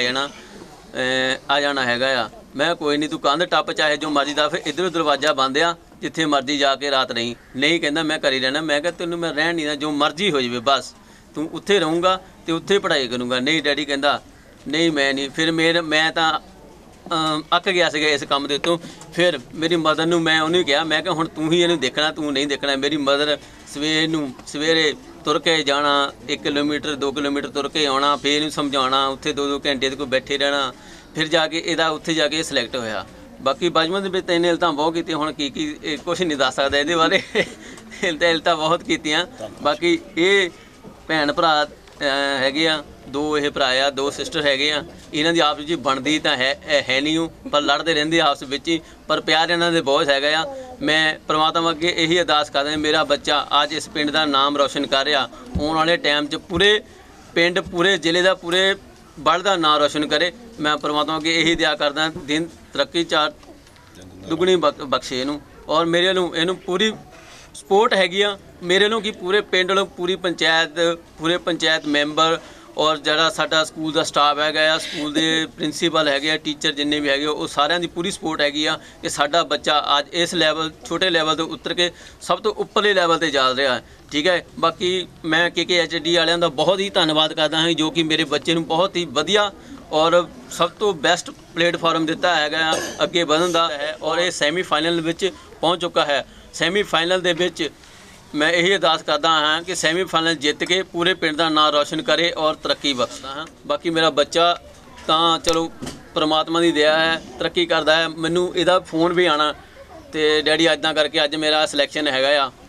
ਆ ਜਾਣਾ ਹੈਗਾ ਆ। ਮੈਂ ਕੋਈ ਨਹੀਂ, ਤੂੰ ਕੰਧ ਟੱਪ ਚਾਹੇ ਜੋ ਮਰਜ਼ੀ ਦਾ। ਫਿਰ ਇੱਧਰੋਂ ਦਰਵਾਜ਼ਾ ਬੰਦ ਆ, ਜਿੱਥੇ ਮਰਜ਼ੀ ਜਾ ਕੇ ਰਾਤ ਰਹੀ। ਨਹੀਂ, ਕਹਿੰਦਾ ਮੈਂ ਘਰ ਹੀ ਰਹਿਣਾ। ਮੈਂ ਕਿਹਾ ਤੈਨੂੰ ਮੈਂ ਰਹਿਣ ਨਹੀਂ ਦਾ, ਜੋ ਮਰਜ਼ੀ ਹੋ ਜਾਵੇ, ਬਸ ਤੂੰ ਉੱਥੇ ਰਹੂੰਗਾ ਅਤੇ ਉੱਥੇ ਪੜ੍ਹਾਈ ਕਰੂੰਗਾ। ਨਹੀਂ ਡੈਡੀ, ਕਹਿੰਦਾ ਨਹੀਂ ਮੈਂ ਨਹੀਂ। ਫਿਰ ਮੈਂ ਤਾਂ ਅੱਕ ਗਿਆ ਸੀਗਾ ਇਸ ਕੰਮ ਦੇ ਉੱਤੋਂ। ਫਿਰ ਮੇਰੀ ਮਦਰ ਨੂੰ ਮੈਂ ਉਹਨੂੰ ਕਿਹਾ, ਮੈਂ ਕਿਹਾ ਹੁਣ ਤੂੰ ਹੀ ਇਹਨੂੰ ਦੇਖਣਾ, ਤੂੰ ਨਹੀਂ ਦੇਖਣਾ। ਮੇਰੀ ਮਦਰ ਸਵੇਰੇ ਤੁਰ ਕੇ ਜਾਣਾ, 1 ਕਿਲੋਮੀਟਰ 2 ਕਿਲੋਮੀਟਰ ਤੁਰ ਕੇ ਆਉਣਾ, ਫਿਰ ਇਹਨੂੰ ਸਮਝਾਉਣਾ, ਉੱਥੇ 2-2 ਘੰਟੇ ਇਹਦੇ ਕੋਲ ਬੈਠੇ ਰਹਿਣਾ। ਫਿਰ ਜਾ ਕੇ ਉੱਥੇ ਜਾ ਕੇ ਸਿਲੈਕਟ ਹੋਇਆ। ਬਾਕੀ ਬਚਪਨ ਦੇ ਵਿੱਚ ਤਾਂ ਇਹਨੇ ਇਲਤਾਂ ਬਹੁਤ ਕੀਤੀਆਂ, ਹੁਣ ਕੀ ਕੁਛ ਨਹੀਂ ਦੱਸ ਸਕਦਾ ਇਹਦੇ ਬਾਰੇ। ਇਲਤਾਂ ਬਹੁਤ ਕੀਤੀਆਂ। ਬਾਕੀ ਇਹ ਭੈਣ ਭਰਾ ਹੈਗੇ ਆ, 2 ਇਹ ਭਰਾ ਆ, 2 ਸਿਸਟਰ ਹੈਗੇ ਆ। ਇਹਨਾਂ ਦੀ ਆਪਸ ਵਿੱਚ ਬਣਦੀ ਤਾਂ ਹੈ ਨਹੀਂ ਉਹ, ਪਰ ਲੜਦੇ ਰਹਿੰਦੇ ਆਪਸ ਵਿੱਚ ਹੀ, ਪਰ ਪਿਆਰ ਇਹਨਾਂ ਦੇ ਬਹੁਤ ਹੈਗਾ ਆ। ਮੈਂ ਪ੍ਰਮਾਤਮਾ ਅੱਗੇ ਇਹੀ ਅਰਦਾਸ ਕਰਦਾ, ਮੇਰਾ ਬੱਚਾ ਅੱਜ ਇਸ ਪਿੰਡ ਦਾ ਨਾਮ ਰੌਸ਼ਨ ਕਰ ਰਿਹਾ, ਆਉਣ ਵਾਲੇ ਟਾਈਮ 'ਚ ਪੂਰੇ ਪਿੰਡ, ਪੂਰੇ ਜ਼ਿਲ੍ਹੇ ਦਾ, ਪੂਰੇ ਬਲਦ ਦਾ ਨਾਮ ਰੌਸ਼ਨ ਕਰੇ। ਮੈਂ ਪ੍ਰਮਾਤਮਾ ਅੱਗੇ ਇਹੀ ਦੁਆ ਕਰਦਾ, ਦਿਨ ਤਰੱਕੀ 4 ਦੁੱਗਣੀ ਬਖਸ਼ੇ ਇਹਨੂੰ। ਔਰ ਮੇਰੇ ਵੱਲੋਂ ਇਹਨੂੰ ਪੂਰੀ ਸਪੋਰਟ ਹੈਗੀ ਆ, ਮੇਰੇ ਵੱਲੋਂ ਕਿ ਪੂਰੇ ਪਿੰਡ ਵੱਲੋਂ, ਪੂਰੀ ਪੰਚਾਇਤ, ਪੂਰੇ ਪੰਚਾਇਤ ਮੈਂਬਰ ਔਰ ਜਿਹੜਾ ਸਾਡਾ ਸਕੂਲ ਦਾ ਸਟਾਫ ਹੈਗਾ ਆ, ਸਕੂਲ ਦੇ ਪ੍ਰਿੰਸੀਪਲ ਹੈਗੇ ਆ, ਟੀਚਰ ਜਿੰਨੇ ਵੀ ਹੈਗੇ ਉਹ ਸਾਰਿਆਂ ਦੀ ਪੂਰੀ ਸਪੋਰਟ ਹੈਗੀ ਆ ਕਿ ਸਾਡਾ ਬੱਚਾ ਅੱਜ ਇਸ ਲੈਵਲ ਛੋਟੇ ਲੈਵਲ ਤੋਂ ਉਤਰ ਕੇ ਸਭ ਤੋਂ ਉੱਪਰਲੇ ਲੈਵਲ ਤੇ ਜਾ ਰਿਹਾ ਹੈ। ਠੀਕ ਹੈ, ਬਾਕੀ ਮੈਂ KKHD ਵਾਲਿਆਂ ਦਾ ਬਹੁਤ ਹੀ ਧੰਨਵਾਦ ਕਰਦਾ ਹਾਂ ਜੋ ਕਿ ਮੇਰੇ ਬੱਚੇ ਨੂੰ ਬਹੁਤ ਹੀ ਵਧੀਆ ਔਰ ਸਭ ਤੋਂ ਬੈਸਟ ਪਲੇਟਫਾਰਮ ਦਿੱਤਾ ਹੈਗਾ ਅੱਗੇ ਵਧਣ ਦਾ ਹੈ ਔਰ ਇਹ ਸੈਮੀਫਾਈਨਲ ਵਿੱਚ ਪਹੁੰਚ ਚੁੱਕਾ ਹੈ। ਸੈਮੀਫਾਈਨਲ ਦੇ ਵਿੱਚ ਮੈਂ ਇਹੀ ਅਰਦਾਸ ਕਰਦਾ ਹਾਂ ਕਿ ਸੈਮੀਫਾਈਨਲ ਜਿੱਤ ਕੇ ਪੂਰੇ ਪਿੰਡ ਦਾ ਨਾਮ ਰੌਸ਼ਨ ਕਰੇ ਔਰ ਤਰੱਕੀ ਬਖਸ਼ਦਾ ਹਾਂ। ਬਾਕੀ ਮੇਰਾ ਬੱਚਾ ਤਾਂ ਚਲੋ ਪ੍ਰਮਾਤਮਾ ਦੀ ਦਇਆ ਹੈ, ਤਰੱਕੀ ਕਰਦਾ ਹੈ। ਮੈਨੂੰ ਇਹਦਾ ਫੋਨ ਵੀ ਆਣਾ ਤੇ ਡੈਡੀ ਇੱਦਾਂ ਕਰਕੇ ਅੱਜ ਮੇਰਾ ਸਿਲੈਕਸ਼ਨ ਹੈਗਾ ਆ।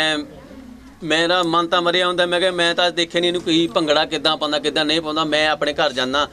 ਮੇਰਾ ਮਨ ਤਾਂ ਮਰਿਆ ਹੁੰਦਾ, ਮੈਂ ਕਿਹਾ ਮੈਂ ਤਾਂ ਦੇਖਿਆ ਨਹੀਂ ਇਹਨੂੰ ਕੋਈ ਭੰਗੜਾ ਕਿੱਦਾਂ ਪਾਉਂਦਾ ਕਿੱਦਾਂ ਨਹੀਂ ਪਾਉਂਦਾ। ਮੈਂ ਆਪਣੇ ਘਰ ਜਾਂਦਾ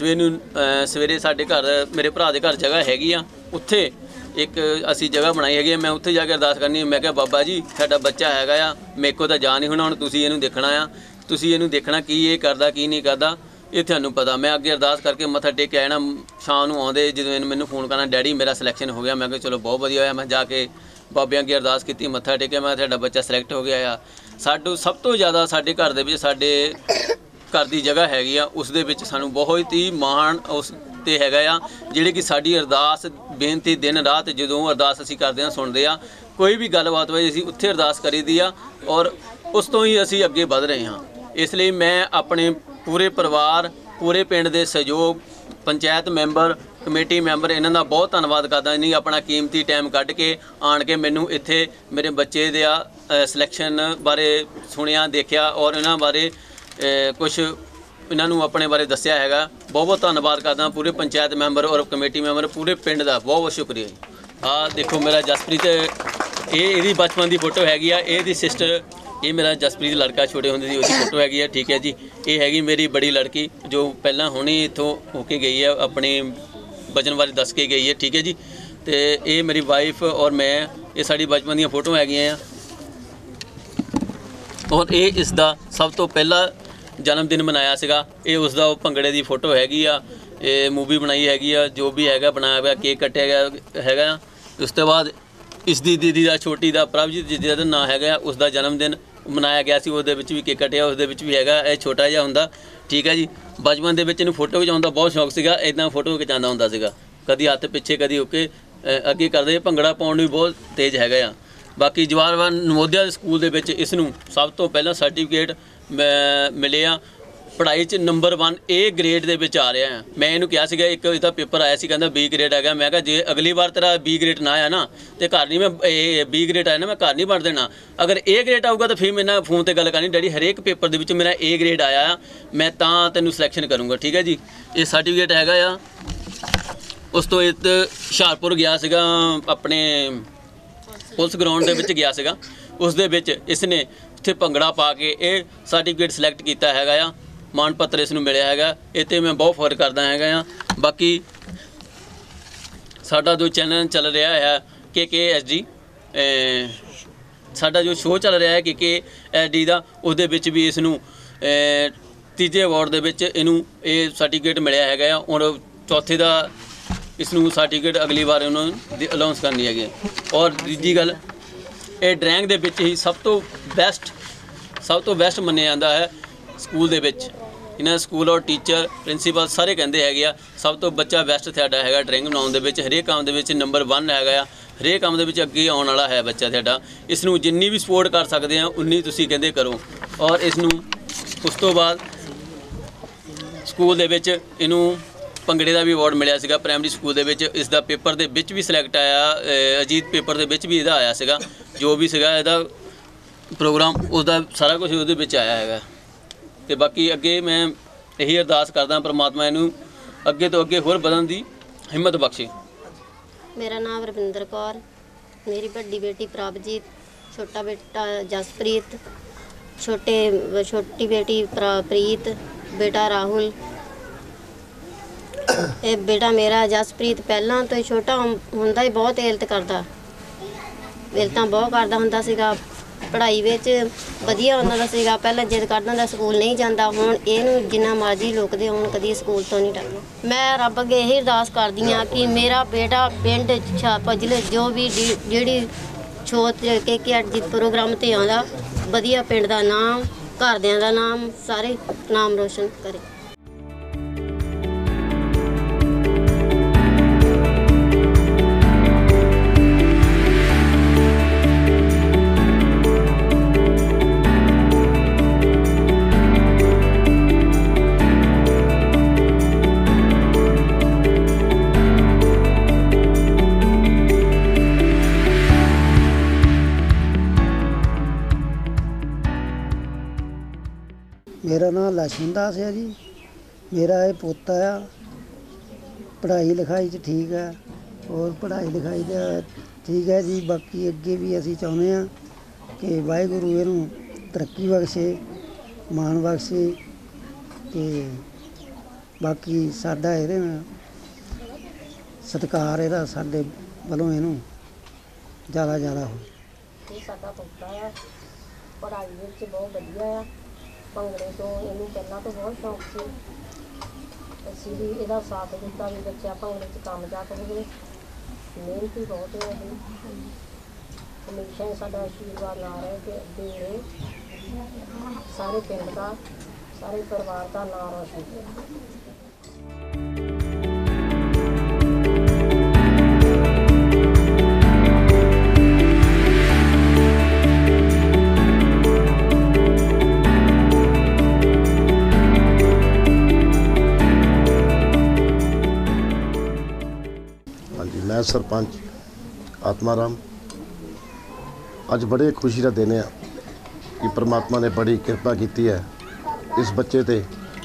ਸਵੇਰੇ ਸਾਡੇ ਘਰ ਮੇਰੇ ਭਰਾ ਦੇ ਘਰ ਜਗ੍ਹਾ ਹੈਗੀ ਆ, ਉੱਥੇ ਇੱਕ ਅਸੀਂ ਜਗ੍ਹਾ ਬਣਾਈ ਹੈਗੀ ਆ, ਮੈਂ ਉੱਥੇ ਜਾ ਕੇ ਅਰਦਾਸ ਕਰਨੀ। ਮੈਂ ਕਿਹਾ ਬਾਬਾ ਜੀ ਸਾਡਾ ਬੱਚਾ ਹੈਗਾ ਆ, ਮੇਰੇ ਕੋਲ ਤਾਂ ਜਾ ਨਹੀਂ ਹੋਣਾ, ਹੁਣ ਤੁਸੀਂ ਇਹਨੂੰ ਦੇਖਣਾ ਆ, ਤੁਸੀਂ ਇਹਨੂੰ ਦੇਖਣਾ ਕੀ ਇਹ ਕਰਦਾ ਕੀ ਨਹੀਂ ਕਰਦਾ ਇਹ ਤੁਹਾਨੂੰ ਪਤਾ। ਮੈਂ ਅੱਗੇ ਅਰਦਾਸ ਕਰਕੇ ਮੱਥਾ ਟੇਕ ਕੇ ਆਇਆ। ਸ਼ਾਮ ਨੂੰ ਆਉਂਦੇ ਜਦੋਂ ਇਹਨੂੰ ਮੈਨੂੰ ਫੋਨ ਕਰਨਾ ਡੈਡੀ ਮੇਰਾ ਸਿਲੈਕਸ਼ਨ ਹੋ ਗਿਆ। ਮੈਂ ਕਿਹਾ ਚਲੋ ਬਹੁਤ ਵਧੀਆ ਹੋਇਆ। ਮੈਂ ਜਾ ਕੇ ਬਾਬਿਆਂ ਅੱਗੇ ਅਰਦਾਸ ਕੀਤੀ, ਮੱਥਾ ਟੇਕਿਆ, ਮੈਂ ਤੁਹਾਡਾ ਬੱਚਾ ਸਿਲੈਕਟ ਹੋ ਗਿਆ ਆ। ਸਭ ਤੋਂ ਜ਼ਿਆਦਾ ਸਾਡੇ ਘਰ ਦੇ ਵਿੱਚ ਸਾਡੇ ਘਰ ਦੀ ਜਗ੍ਹਾ ਹੈਗੀ ਆ, ਉਸ ਦੇ ਵਿੱਚ ਸਾਨੂੰ ਬਹੁਤ ਹੀ ਮਾਣ ਉਸ 'ਤੇ ਹੈਗਾ ਆ ਜਿਹੜੇ ਕਿ ਸਾਡੀ ਅਰਦਾਸ ਬੇਨਤੀ ਦਿਨ ਰਾਤ ਜਦੋਂ ਅਰਦਾਸ ਅਸੀਂ ਕਰਦੇ ਹਾਂ ਸੁਣਦੇ ਆ। ਕੋਈ ਵੀ ਗੱਲਬਾਤ ਹੋਈ ਅਸੀਂ ਉੱਥੇ ਅਰਦਾਸ ਕਰੀਦੀ ਆ ਔਰ ਉਸ ਤੋਂ ਹੀ ਅਸੀਂ ਅੱਗੇ ਵਧ ਰਹੇ ਹਾਂ। ਇਸ ਲਈ ਮੈਂ ਆਪਣੇ ਪੂਰੇ ਪਰਿਵਾਰ ਪੂਰੇ ਪਿੰਡ ਦੇ ਸਹਿਯੋਗ ਪੰਚਾਇਤ ਮੈਂਬਰ ਕਮੇਟੀ ਮੈਂਬਰ ਇਹਨਾਂ ਦਾ ਬਹੁਤ ਧੰਨਵਾਦ ਕਰਦਾ ਨਹੀਂ ਆਪਣਾ ਕੀਮਤੀ ਟਾਈਮ ਕੱਢ ਕੇ ਆਣ ਕੇ ਮੈਨੂੰ ਇੱਥੇ ਮੇਰੇ ਬੱਚੇ ਦੇ ਸਿਲੈਕਸ਼ਨ ਬਾਰੇ ਸੁਣਿਆ ਦੇਖਿਆ ਔਰ ਇਹਨਾਂ ਬਾਰੇ ਕੁਝ ਇਹਨਾਂ ਨੂੰ ਆਪਣੇ ਬਾਰੇ ਦੱਸਿਆ ਹੈਗਾ। ਬਹੁਤ ਬਹੁਤ ਧੰਨਵਾਦ ਕਰਦਾ ਪੂਰੇ ਪੰਚਾਇਤ ਮੈਂਬਰ ਔਰ ਕਮੇਟੀ ਮੈਂਬਰ ਪੂਰੇ ਪਿੰਡ ਦਾ ਬਹੁਤ ਬਹੁਤ ਸ਼ੁਕਰੀਆ ਜੀ। ਆਹ ਦੇਖੋ ਮੇਰਾ ਜਸਪ੍ਰੀਤ, ਇਹਦੀ ਬਚਪਨ ਦੀ ਫੋਟੋ ਹੈਗੀ ਆ, ਇਹਦੀ ਸਿਸਟਰ, ਇਹ ਮੇਰਾ ਜਸਪ੍ਰੀਤ ਲੜਕਾ ਛੋਟੇ ਹੁੰਦੇ ਦੀ ਉਹਦੀ ਫੋਟੋ ਹੈਗੀ ਆ। ਠੀਕ ਹੈ ਜੀ, ਇਹ ਹੈਗੀ ਮੇਰੀ ਬੜੀ ਲੜਕੀ ਜੋ ਪਹਿਲਾਂ ਹੁਣੇ ਇੱਥੋਂ ਹੋ ਕੇ ਗਈ ਆ, ਆਪਣੇ ਵਜਨ ਬਾਰੇ ਦੱਸ ਕੇ ਗਈ ਹੈ। ਠੀਕ ਹੈ ਜੀ, ਤੇ ਇਹ ਮੇਰੀ ਵਾਈਫ ਔਰ ਮੈਂ, ਇਹ ਸਾਡੀ ਬਚਪਨ ਦੀਆਂ ਫੋਟੋ ਹੈਗੀਆਂ ਆ ਔਰ ਇਹ ਇਸ ਦਾ ਸਭ ਤੋਂ ਪਹਿਲਾ ਜਨਮ ਦਿਨ ਮਨਾਇਆ ਸੀਗਾ। ਇਹ ਉਸ ਦਾ ਉਹ ਭੰਗੜੇ ਦੀ ਫੋਟੋ ਹੈਗੀ ਆ, ਇਹ ਮੂਵੀ ਬਣਾਈ ਹੈਗੀ ਆ, ਜੋ ਵੀ ਹੈਗਾ ਬਣਾਇਆ ਹੋਇਆ, ਕੇਕ ਕੱਟਿਆ ਗਿਆ ਹੈਗਾ। ਉਸ ਤੋਂ ਬਾਅਦ ਇਸ ਦੀ ਦੀਦੀ ਦਾ ਛੋਟੀ ਦਾ ਪ੍ਰਭਜੀਤ ਜੀ ਦਾ ਨਾਂ ਹੈਗਾ, ਉਸ ਦਾ ਜਨਮ ਦਿਨ ਮਨਾਇਆ ਗਿਆ ਸੀ, ਉਹਦੇ ਵਿੱਚ ਵੀ ਕੇਕ ਕੱਟਿਆ, ਉਸ ਦੇ ਵਿੱਚ ਵੀ ਹੈਗਾ। ਇਹ ਛੋਟਾ ਜਿਹਾ ਹੁੰਦਾ। ਠੀਕ ਹੈ ਜੀ, ਬਚਪਨ ਦੇ ਵਿੱਚ ਇਹਨੂੰ ਫੋਟੋ ਖਿਚਾਉਣ ਦਾ ਬਹੁਤ ਸ਼ੌਕ ਸੀਗਾ, ਇੱਦਾਂ ਫੋਟੋ ਖਿਚਾਉਂਦਾ ਹੁੰਦਾ ਸੀਗਾ, ਕਦੀ ਹੱਥ ਪਿੱਛੇ ਕਦੀ ਓਕੇ ਅੱਗੇ ਕਰਦੇ। ਭੰਗੜਾ ਪਾਉਣ ਨੂੰ ਵੀ ਬਹੁਤ ਤੇਜ਼ ਹੈਗਾ ਆ। ਬਾਕੀ ਜਵਾਹਰ ਨਵੋਦਿਆ ਸਕੂਲ ਦੇ ਵਿੱਚ ਇਸ ਨੂੰ ਸਭ ਤੋਂ ਪਹਿਲਾਂ ਸਰਟੀਫਿਕੇਟ ਮਿਲੇ ਆ, ਪੜ੍ਹਾਈ 'ਚ ਨੰਬਰ 1 A ਗ੍ਰੇਡ ਦੇ ਵਿੱਚ ਆ ਰਿਹਾ ਆ। ਮੈਂ ਇਹਨੂੰ ਕਿਹਾ ਸੀਗਾ, ਇੱਕ ਇਹਦਾ ਪੇਪਰ ਆਇਆ ਸੀ ਕਹਿੰਦਾ B ਗ੍ਰੇਡ ਹੈਗਾ। ਮੈਂ ਕਿਹਾ ਜੇ ਅਗਲੀ ਵਾਰ ਤੇਰਾ B ਗ੍ਰੇਡ ਨਾ ਆਇਆ ਨਾ ਤੇ ਘਰ ਨਹੀਂ ਮੈਂ B ਗ੍ਰੇਡ ਆਇਆ ਨਾ ਮੈਂ ਘਰ ਨਹੀਂ ਵੜ ਦੇਣਾ। ਅਗਰ A ਗ੍ਰੇਡ ਆਊਗਾ ਤਾਂ ਫਿਰ ਮੇਰੇ ਨਾਲ ਫੋਨ ਤੇ ਗੱਲ ਕਰਨੀ, ਡੈਡੀ ਹਰੇਕ ਪੇਪਰ ਦੇ ਵਿੱਚ ਮੇਰਾ A ਗ੍ਰੇਡ ਆਇਆ ਆ, ਮੈਂ ਤਾਂ ਤੈਨੂੰ ਸਿਲੈਕਸ਼ਨ ਕਰੂੰਗਾ। ਠੀਕ ਹੈ ਜੀ, ਇਹ ਸਰਟੀਫਿਕੇਟ ਹੈਗਾ ਆ। ਉਸ ਤੋਂ ਇਹ ਹੁਸ਼ਿਆਰਪੁਰ ਗਿਆ ਸੀਗਾ, ਆਪਣੇ ਪੁਲਿਸ ਗਰਾਊਂਡ ਦੇ ਵਿੱਚ ਗਿਆ ਸੀਗਾ, ਉਸ ਦੇ ਵਿੱਚ ਇਸ ਨੇ ਉੱਥੇ ਭੰਗੜਾ ਪਾ ਕੇ ਇਹ ਸਰਟੀਫਿਕੇਟ ਸਿਲੈਕਟ ਕੀਤਾ ਹੈਗਾ ਆ, ਮਾਣ ਪੱਤਰ ਇਸ ਨੂੰ ਮਿਲਿਆ ਹੈਗਾ। ਇਹ 'ਤੇ ਮੈਂ ਬਹੁਤ ਫਖਰ ਕਰਦਾ ਹੈਗਾ ਆ। ਬਾਕੀ ਸਾਡਾ ਜੋ ਚੈਨਲ ਚੱਲ ਰਿਹਾ ਹੈ KKHD, ਸਾਡਾ ਜੋ ਸ਼ੋਅ ਚੱਲ ਰਿਹਾ ਹੈ KKHD ਦਾ, ਉਹਦੇ ਵਿੱਚ ਵੀ ਇਸ ਨੂੰ ਤੀਜੇ ਅਵਾਰਡ ਦੇ ਵਿੱਚ ਇਹਨੂੰ ਇਹ ਸਰਟੀਫਿਕੇਟ ਮਿਲਿਆ ਹੈਗਾ ਆ ਔਰ ਚੌਥੇ ਦਾ ਇਸ ਨੂੰ ਸਰਟੀਫਿਕੇਟ ਅਗਲੀ ਵਾਰ ਉਹਨਾਂ ਨੂੰ ਅਨਾਉਂਸ ਕਰਨੀ ਹੈਗੀ। ਔਰ ਦੂਜੀ ਗੱਲ, ਇਹ ਡਰਾਇੰਗ ਦੇ ਵਿੱਚ ਹੀ ਸਭ ਤੋਂ ਬੈਸਟ ਮੰਨਿਆ ਜਾਂਦਾ ਹੈ ਸਕੂਲ ਦੇ ਵਿੱਚ। ਇਹਨਾਂ ਸਕੂਲ ਔਰ ਟੀਚਰ ਪ੍ਰਿੰਸੀਪਲ ਸਾਰੇ ਕਹਿੰਦੇ ਹੈਗੇ ਆ ਸਭ ਤੋਂ ਬੱਚਾ ਬੈਸਟ ਤੁਹਾਡਾ ਹੈਗਾ ਡਰਾਇੰਗ ਬਣਾਉਣ ਦੇ ਵਿੱਚ, ਹਰੇਕ ਕੰਮ ਦੇ ਵਿੱਚ ਨੰਬਰ 1 ਹੈਗਾ ਆ, ਹਰੇਕ ਕੰਮ ਦੇ ਵਿੱਚ ਅੱਗੇ ਆਉਣ ਵਾਲਾ ਹੈ ਬੱਚਾ ਤੁਹਾਡਾ। ਇਸ ਨੂੰ ਜਿੰਨੀ ਵੀ ਸਪੋਰਟ ਕਰ ਸਕਦੇ ਆ ਉਨੀ ਤੁਸੀਂ ਕਹਿੰਦੇ ਕਰੋ। ਔਰ ਇਸ ਨੂੰ ਉਸ ਤੋਂ ਬਾਅਦ ਸਕੂਲ ਦੇ ਵਿੱਚ ਇਹਨੂੰ ਭੰਗੜੇ ਦਾ ਵੀ ਅਵਾਰਡ ਮਿਲਿਆ ਸੀਗਾ ਪ੍ਰਾਇਮਰੀ ਸਕੂਲ ਦੇ ਵਿੱਚ। ਇਸ ਦਾ ਪੇਪਰ ਦੇ ਵਿੱਚ ਵੀ ਸਿਲੈਕਟ ਆਇਆ, ਅਜੀਤ ਪੇਪਰ ਦੇ ਵਿੱਚ ਵੀ ਇਹਦਾ ਆਇਆ ਸੀਗਾ, ਜੋ ਵੀ ਸੀਗਾ ਇਹਦਾ ਪ੍ਰੋਗਰਾਮ ਉਹਦਾ ਸਾਰਾ ਕੁਝ ਉਹਦੇ ਵਿੱਚ ਆਇਆ ਹੈਗਾ। ਤੇ ਬਾਕੀ ਅੱਗੇ ਮੈਂ ਇਹੀ ਅਰਦਾਸ ਕਰਦਾ ਪਰਮਾਤਮਾ ਇਹਨੂੰ ਅੱਗੇ ਤੋਂ ਅੱਗੇ ਹੋਰ ਵਧਣ ਦੀ ਹਿੰਮਤ ਬਖਸ਼ੇ।
ਮੇਰਾ ਨਾਮ ਰਵਿੰਦਰ ਕੌਰ, ਮੇਰੀ ਵੱਡੀ ਬੇਟੀ ਪ੍ਰਭਜੀਤ, ਛੋਟਾ ਬੇਟਾ ਜਸਪ੍ਰੀਤ, ਛੋਟੀ ਬੇਟੀ ਪ੍ਰੀਤ, ਬੇਟਾ ਰਾਹੁਲ। ਇਹ ਬੇਟਾ ਮੇਰਾ ਜਸਪ੍ਰੀਤ ਪਹਿਲਾਂ ਤੋਂ ਹੀ ਛੋਟਾ ਹੁੰਦਾ ਹੀ ਬਹੁਤ ਇਲਤ ਕਰਦਾ ਹੁੰਦਾ ਸੀਗਾ, ਪੜ੍ਹਾਈ ਵਿੱਚ ਵਧੀਆ ਹੁੰਦਾ ਸੀਗਾ। ਪਹਿਲਾਂ ਜਿੱਦ ਕਰਦਾ ਹੁੰਦਾ ਸਕੂਲ ਨਹੀਂ ਜਾਂਦਾ, ਹੁਣ ਇਹਨੂੰ ਜਿੰਨਾ ਮਰਜ਼ੀ ਲੁਕਦੇ ਹੋਣ ਕਦੀ ਸਕੂਲ ਤੋਂ ਨਹੀਂ ਡਰਦਾ। ਮੈਂ ਰੱਬ ਅੱਗੇ ਇਹੀ ਅਰਦਾਸ ਕਰਦੀ ਹਾਂ ਕਿ ਮੇਰਾ ਬੇਟਾ ਪਿੰਡ ਜ਼ਿਲ੍ਹੇ ਜੋ ਵੀ ਜਿਹੜੀ ਛੋਟ KKHD ਪ੍ਰੋਗਰਾਮ 'ਤੇ ਆਉਂਦਾ, ਵਧੀਆ ਪਿੰਡ ਦਾ ਨਾਮ
ਘਰਦਿਆਂ ਦਾ ਨਾਮ ਸਾਰੇ ਨਾਮ ਰੋਸ਼ਨ ਕਰੇ।
मेरा नाम लक्ष्मण दास है जी। मेरा ये पोता आ, पढ़ाई लिखाई च ठीक है और पढ़ाई लिखाई च ठीक है जी। बाकी अगे भी असी चाहुंदे आ कि वाहिगुरू इहनूं तरक्की बख्शे, मान बख्शे ते बाकी साडा इहदे नाल सत्कार इहदा साडे वल्लों इहनूं ज़्यादा हो।
ਇਹ ਸਾਡਾ ਪੁੱਤਾ ਆ, ਪੜ੍ਹਾਈ ਵਿੱਚ ਬਹੁਤ ਵਧੀਆ ਆ। ਭੰਗੜੇ ਤੋਂ ਇਹਨੂੰ ਪਹਿਲਾਂ ਤੋਂ ਬਹੁਤ ਸ਼ੌਕ ਸੀ। ਅਸੀਂ ਵੀ ਇਹਦਾ ਸਾਥ ਦਿੱਤਾ ਵੀ ਬੱਚਾ ਭੰਗੜੇ 'ਚ ਕਾਮਯਾਬ ਹੋਵੇ। ਮਿਹਨਤੀ ਬਹੁਤ ਹੈ ਇਹ, ਹਮੇਸ਼ਾ ਹੀ ਸਾਡਾ ਆਸ਼ੀਰਵਾਦ ਨਾਲ ਰਹੇ ਕਿ ਅੱਗੇ ਇਹ ਸਾਰੇ ਪਿੰਡ ਦਾ, ਸਾਰੇ ਪਰਿਵਾਰ ਦਾ ਨਾਮ ਰੋਸ਼ਨ ਕਰੇ।
मैं सरपंच आत्मा राम। अज बड़े खुशी का दिन है कि परमात्मा ने बड़ी कृपा की है इस बच्चे ते।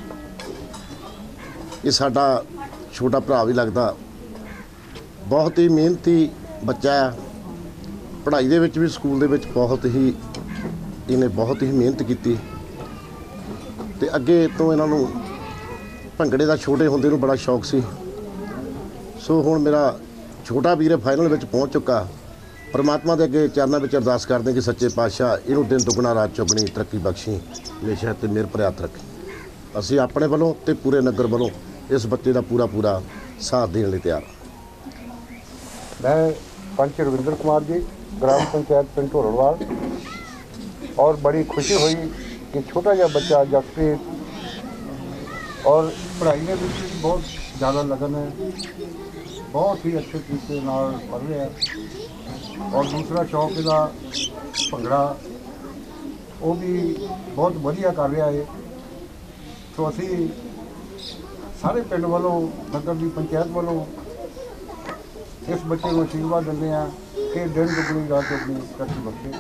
ये साडा छोटा भरा भी लगता, बहुत ही मेहनती बच्चा है। पढ़ाई दे विच भी स्कूल दे विच बहुत ही इन्हें बहुत ही मेहनत की ते अगे तो इन्हों भंगड़े का छोटे होंदे नूं बड़ा शौक सी। सो हुण मेरा छोटा वीर फाइनल में पहुँच चुका। परमात्मा के अगे चरणों में अरदास करते हैं कि सच्चे पातशाह इनू दिन दुगना रात चौगनी तरक्की बख्शी, हमेशा ते मेहर भरे हथ रखे। असी अपने वालों ते पूरे नगर वालों इस बच्चे का पूरा साथ देने लिए तैयार।
मैं पंच रविंद्र कुमार जी, ग्राम पंचायत पिंड ढोलणवाल। और बड़ी खुशी हुई कि छोटा जहा बच्चा जसप्रीत और पढ़ाई में भी बहुत ज़्यादा लगन है, बहुत ही अच्छे तरीके नाल पढ़ रहा है। और दूसरा शौक इसका भंगड़ा, वो भी बहुत वधिया कर रहा है। तो असी सारे पिंड वालों, नगर की पंचायत वालों इस बच्चे को आशीर्वाद देंगे हैं कि दिन दुगनी रात चौगनी तरक्की बख्शे।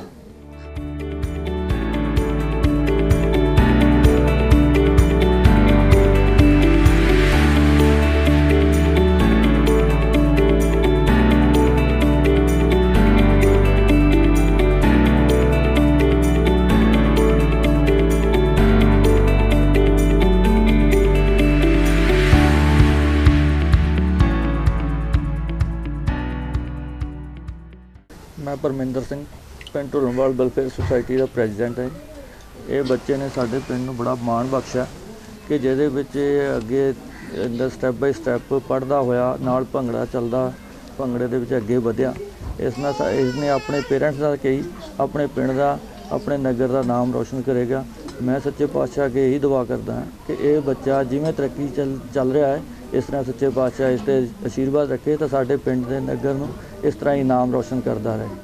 मैं परमिंदर सिंह पिंड ढोलणवाल वेलफेयर सोसाइटी का प्रेजिडेंट है। ये बच्चे ने साडे पिंड नूं बड़ा माण बख्शिया कि जिहदे विच अगे स्टैप बाय स्टैप पढ़दा होया नाल भंगड़ा चलदा, भंगड़े दे विच अगे वधिया। इसने अपने पेरेंट्स का कही, अपने पिंड का, अपने नगर का नाम रोशन करेगा। मैं सच्चे पातशाह अगे यही दुआ करदा हाँ कि ये बच्चा जिवें तरक्की चल रहा है इस तरह सच्चे पातशाह इस ते आशीर्वाद रखे तो साडे पिंड दे नगर नूं इस तरह ही नाम रोशन करता रहे।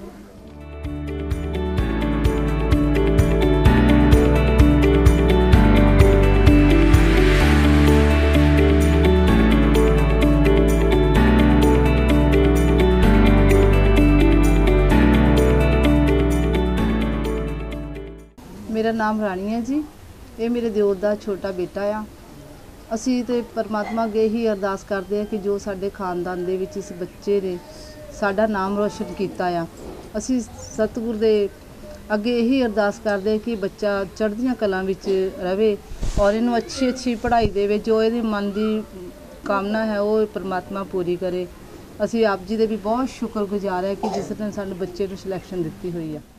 मेरा नाम रानी है जी। ये मेरे दिओर दा छोटा बेटा आ। ਅਸੀਂ ਤੇ ਪਰਮਾਤਮਾ ਅੱਗੇ ਹੀ ਅਰਦਾਸ ਕਰਦੇ ਆ ਕਿ ਜੋ ਸਾਡੇ ਖਾਨਦਾਨ ਦੇ ਵਿੱਚ ਇਸ ਬੱਚੇ ਨੇ ਸਾਡਾ ਨਾਮ ਰੋਸ਼ਨ ਕੀਤਾ ਆ, ਅਸੀਂ ਸਤਿਗੁਰ ਦੇ ਅੱਗੇ ਇਹੀ ਅਰਦਾਸ ਕਰਦੇ ਕਿ ਬੱਚਾ ਚੜ੍ਹਦੀਆਂ ਕਲਾਂ ਵਿੱਚ ਰਵੇ ਔਰ ਇਹਨੂੰ ਅੱਛੀ ਪੜ੍ਹਾਈ ਦੇਵੇ। ਜੋ ਇਹਦੇ ਮਨ ਦੀ ਕਾਮਨਾ ਹੈ ਉਹ ਪਰਮਾਤਮਾ ਪੂਰੀ ਕਰੇ। ਅਸੀਂ ਆਪ ਜੀ ਦੇ ਵੀ ਬਹੁਤ ਸ਼ੁਕਰਗੁਜ਼ਾਰ ਹੈ ਕਿ ਜਿਸ ਨੇ ਸਾਡੇ ਬੱਚੇ ਨੂੰ ਸਿਲੈਕਸ਼ਨ ਦਿੱਤੀ ਹੋਈ ਆ।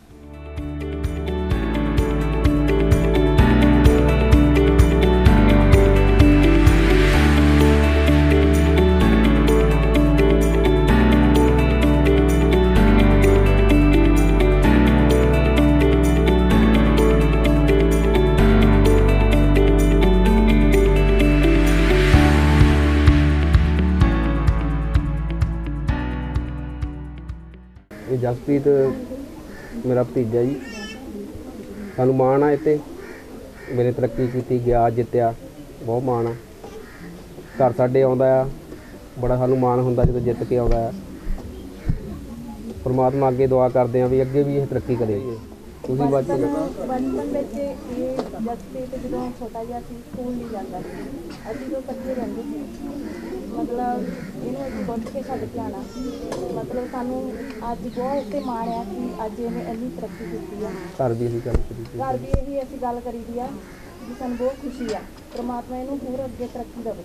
ਇਹ ਜਸਪ੍ਰੀਤ ਮੇਰਾ ਭਤੀਜਾ ਜੀ। ਸਾਨੂੰ ਮਾਣ ਆ ਇੱਥੇ, ਮੇਰੇ ਤਰੱਕੀ ਕੀਤੀ, ਗਿਆ ਜਿੱਤਿਆ, ਬਹੁਤ ਮਾਣ ਆ। ਘਰ ਸਾਡੇ ਆਉਂਦਾ ਆ, ਬੜਾ ਸਾਨੂੰ ਮਾਣ ਹੁੰਦਾ ਜਦੋਂ ਜਿੱਤ ਕੇ ਆਉਂਦਾ ਆ। ਪਰਮਾਤਮਾ ਅੱਗੇ ਦੁਆ ਕਰਦੇ ਆ ਵੀ ਅੱਗੇ ਵੀ ਇਹ ਤਰੱਕੀ ਕਰੇ। ਤੁਸੀਂ
ਬਚਪਨ ਵਿੱਚ ਇਹ ਜਸਪ੍ਰੀਤ ਜਦੋਂ ਛੋਟਾ ਜਿਹਾ ਸੀ, ਸਕੂਲ ਨਹੀਂ ਜਾਂਦਾ ਸੀ, ਅਸੀਂ ਜੋ ਇਕੱਠੇ ਰਹਿੰਦੇ ਸੀ, ਮਤਲਬ ਇਹਨੂੰ ਅਸੀਂ ਪੁੱਛ ਕੇ ਛੱਡ ਕੇ ਆਉਣਾ। ਮਤਲਬ ਸਾਨੂੰ ਅੱਜ ਬਹੁਤ ਇੱਥੇ ਮਾਣ ਆ ਕਿ ਅੱਜ ਇਹਨੇ ਇੰਨੀ ਤਰੱਕੀ ਕੀਤੀ ਆ।
ਘਰ ਵੀ ਇਹੀ ਗੱਲ ਕਰੀ,
ਘਰ ਵੀ ਇਹੀ ਅਸੀਂ ਗੱਲ ਕਰੀ ਦੀ ਆ ਵੀ ਸਾਨੂੰ ਬਹੁਤ ਖੁਸ਼ੀ ਆ। ਪਰਮਾਤਮਾ ਇਹਨੂੰ ਹੋਰ ਅੱਗੇ ਤਰੱਕੀ ਦੇਵੇ।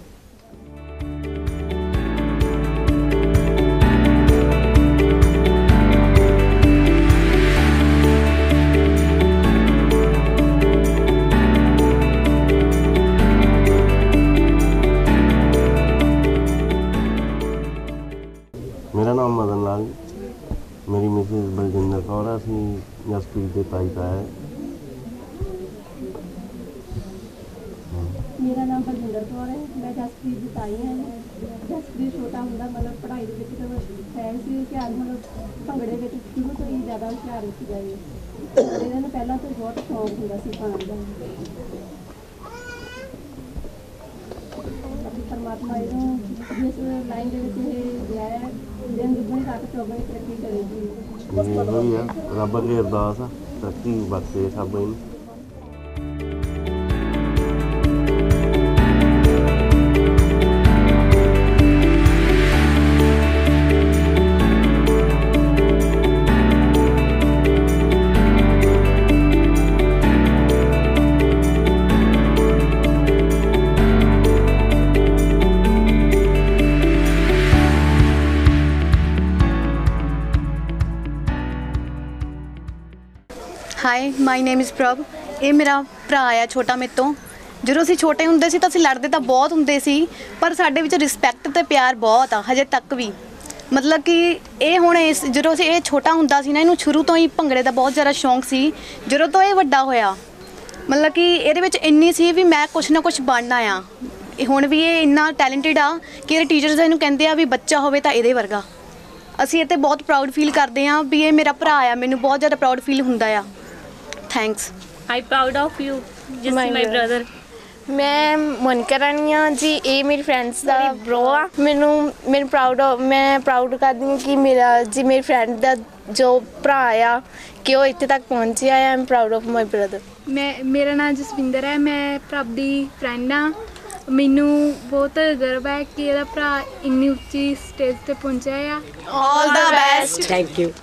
मेरा नाम मदन लाल, मेरी मिसेज बलजिंदर कौर, असी जसप्रीत के ताई का है।
मेरा नाम बलजिंदर कौर है, मैं जसप्रीत की ताई हाँ। जसप्रीत छोटा होंदा मतलब पढ़ाई के है सी हुशियार, मतलब भंगड़े में शुरू तो ही ज़्यादा हुशियार सीगा। इन्होंने पहला तो बहुत शौक होंदा सी पाउण दा। परमात्मा इन्हों जिस लाइन के गया है, दिन दुगनी रात चौगनी तरक्की करेगी।
यही है, रब अगे अरदास आ, तरक्की बख्शे सब इन।
ਹਾਈ ਮਾਈ ਨੇਮ ਇਜ਼ ਪ੍ਰਭ। ਇਹ ਮੇਰਾ ਭਰਾ ਆ ਛੋਟਾ ਮੇਰੇ ਤੋਂ। ਜਦੋਂ ਅਸੀਂ ਛੋਟੇ ਹੁੰਦੇ ਸੀ ਤਾਂ ਅਸੀਂ ਲੜਦੇ ਤਾਂ ਬਹੁਤ ਹੁੰਦੇ ਸੀ, ਪਰ ਸਾਡੇ ਵਿੱਚ ਰਿਸਪੈਕਟ ਤੇ ਪਿਆਰ ਬਹੁਤ ਆ ਹਜੇ ਤੱਕ ਵੀ। ਮਤਲਬ ਕਿ ਇਹ ਹੁਣ ਜਦੋਂ ਅਸੀਂ ਇਹ ਛੋਟਾ ਹੁੰਦਾ ਸੀ ਨਾ, ਇਹਨੂੰ ਸ਼ੁਰੂ ਤੋਂ ਹੀ ਭੰਗੜੇ ਦਾ ਬਹੁਤ ਜ਼ਿਆਦਾ ਸ਼ੌਂਕ ਸੀ। ਜਦੋਂ ਤੋਂ ਇਹ ਵੱਡਾ ਹੋਇਆ, ਮਤਲਬ ਕਿ ਇਹਦੇ ਵਿੱਚ ਇੰਨੀ ਸੀ ਵੀ ਮੈਂ ਕੁਛ ਨਾ ਕੁਛ ਬਣਨਾ ਆ। ਹੁਣ ਵੀ ਇਹ ਇੰਨਾ ਟੈਲੈਂਟਡ ਆ ਕਿ ਇਹਦੇ ਟੀਚਰਸ ਇਹਨੂੰ ਕਹਿੰਦੇ ਆ ਵੀ ਬੱਚਾ ਹੋਵੇ ਤਾਂ ਇਹਦੇ ਵਰਗਾ। ਅਸੀਂ ਇਹ 'ਤੇ ਬਹੁਤ ਪ੍ਰਾਊਡ ਫੀਲ ਕਰਦੇ ਹਾਂ ਵੀ ਇਹ ਮੇਰਾ ਭਰਾ ਆ। ਮੈਨੂੰ ਬਹੁਤ ਜ਼ਿਆਦਾ ਪ੍ਰਾਊਡ ਫੀਲ ਹੁੰਦਾ ਆ। Thanks.
I proud of you ਜਿਸ ਮਾਈ ਬ੍ਰਦਰ।
ਮੈਂ ਮੋਨਿਕਾ ਰਾਣੀ ਹਾਂ ਜੀ। ਇਹ ਮੇਰੀ ਫਰੈਂਡਸ ਦਾ ਬ੍ਰੋ ਆ। ਮੈਂ ਪ੍ਰਾਊਡ ਕਰਦੀ ਹਾਂ ਕਿ ਮੇਰੀ ਫਰੈਂਡ ਦਾ ਜੋ ਭਰਾ ਆ ਕਿ ਉਹ ਇੱਥੇ ਤੱਕ ਪਹੁੰਚਿਆ ਆ। I'm proud of my brother.
ਮੇਰਾ ਨਾਮ ਜਸਵਿੰਦਰ ਹੈ। ਮੈਂ ਪ੍ਰਭ ਦੀ ਫਰੈਂਡ ਹਾਂ। ਮੈਨੂੰ ਬਹੁਤ ਗਰਵ ਹੈ ਕਿ ਇਹਦਾ ਭਰਾ ਇੰਨੀ ਉੱਚੀ ਸਟੇਜ ਤੇ ਪਹੁੰਚਿਆ ਆ।
All the best.
Thank you.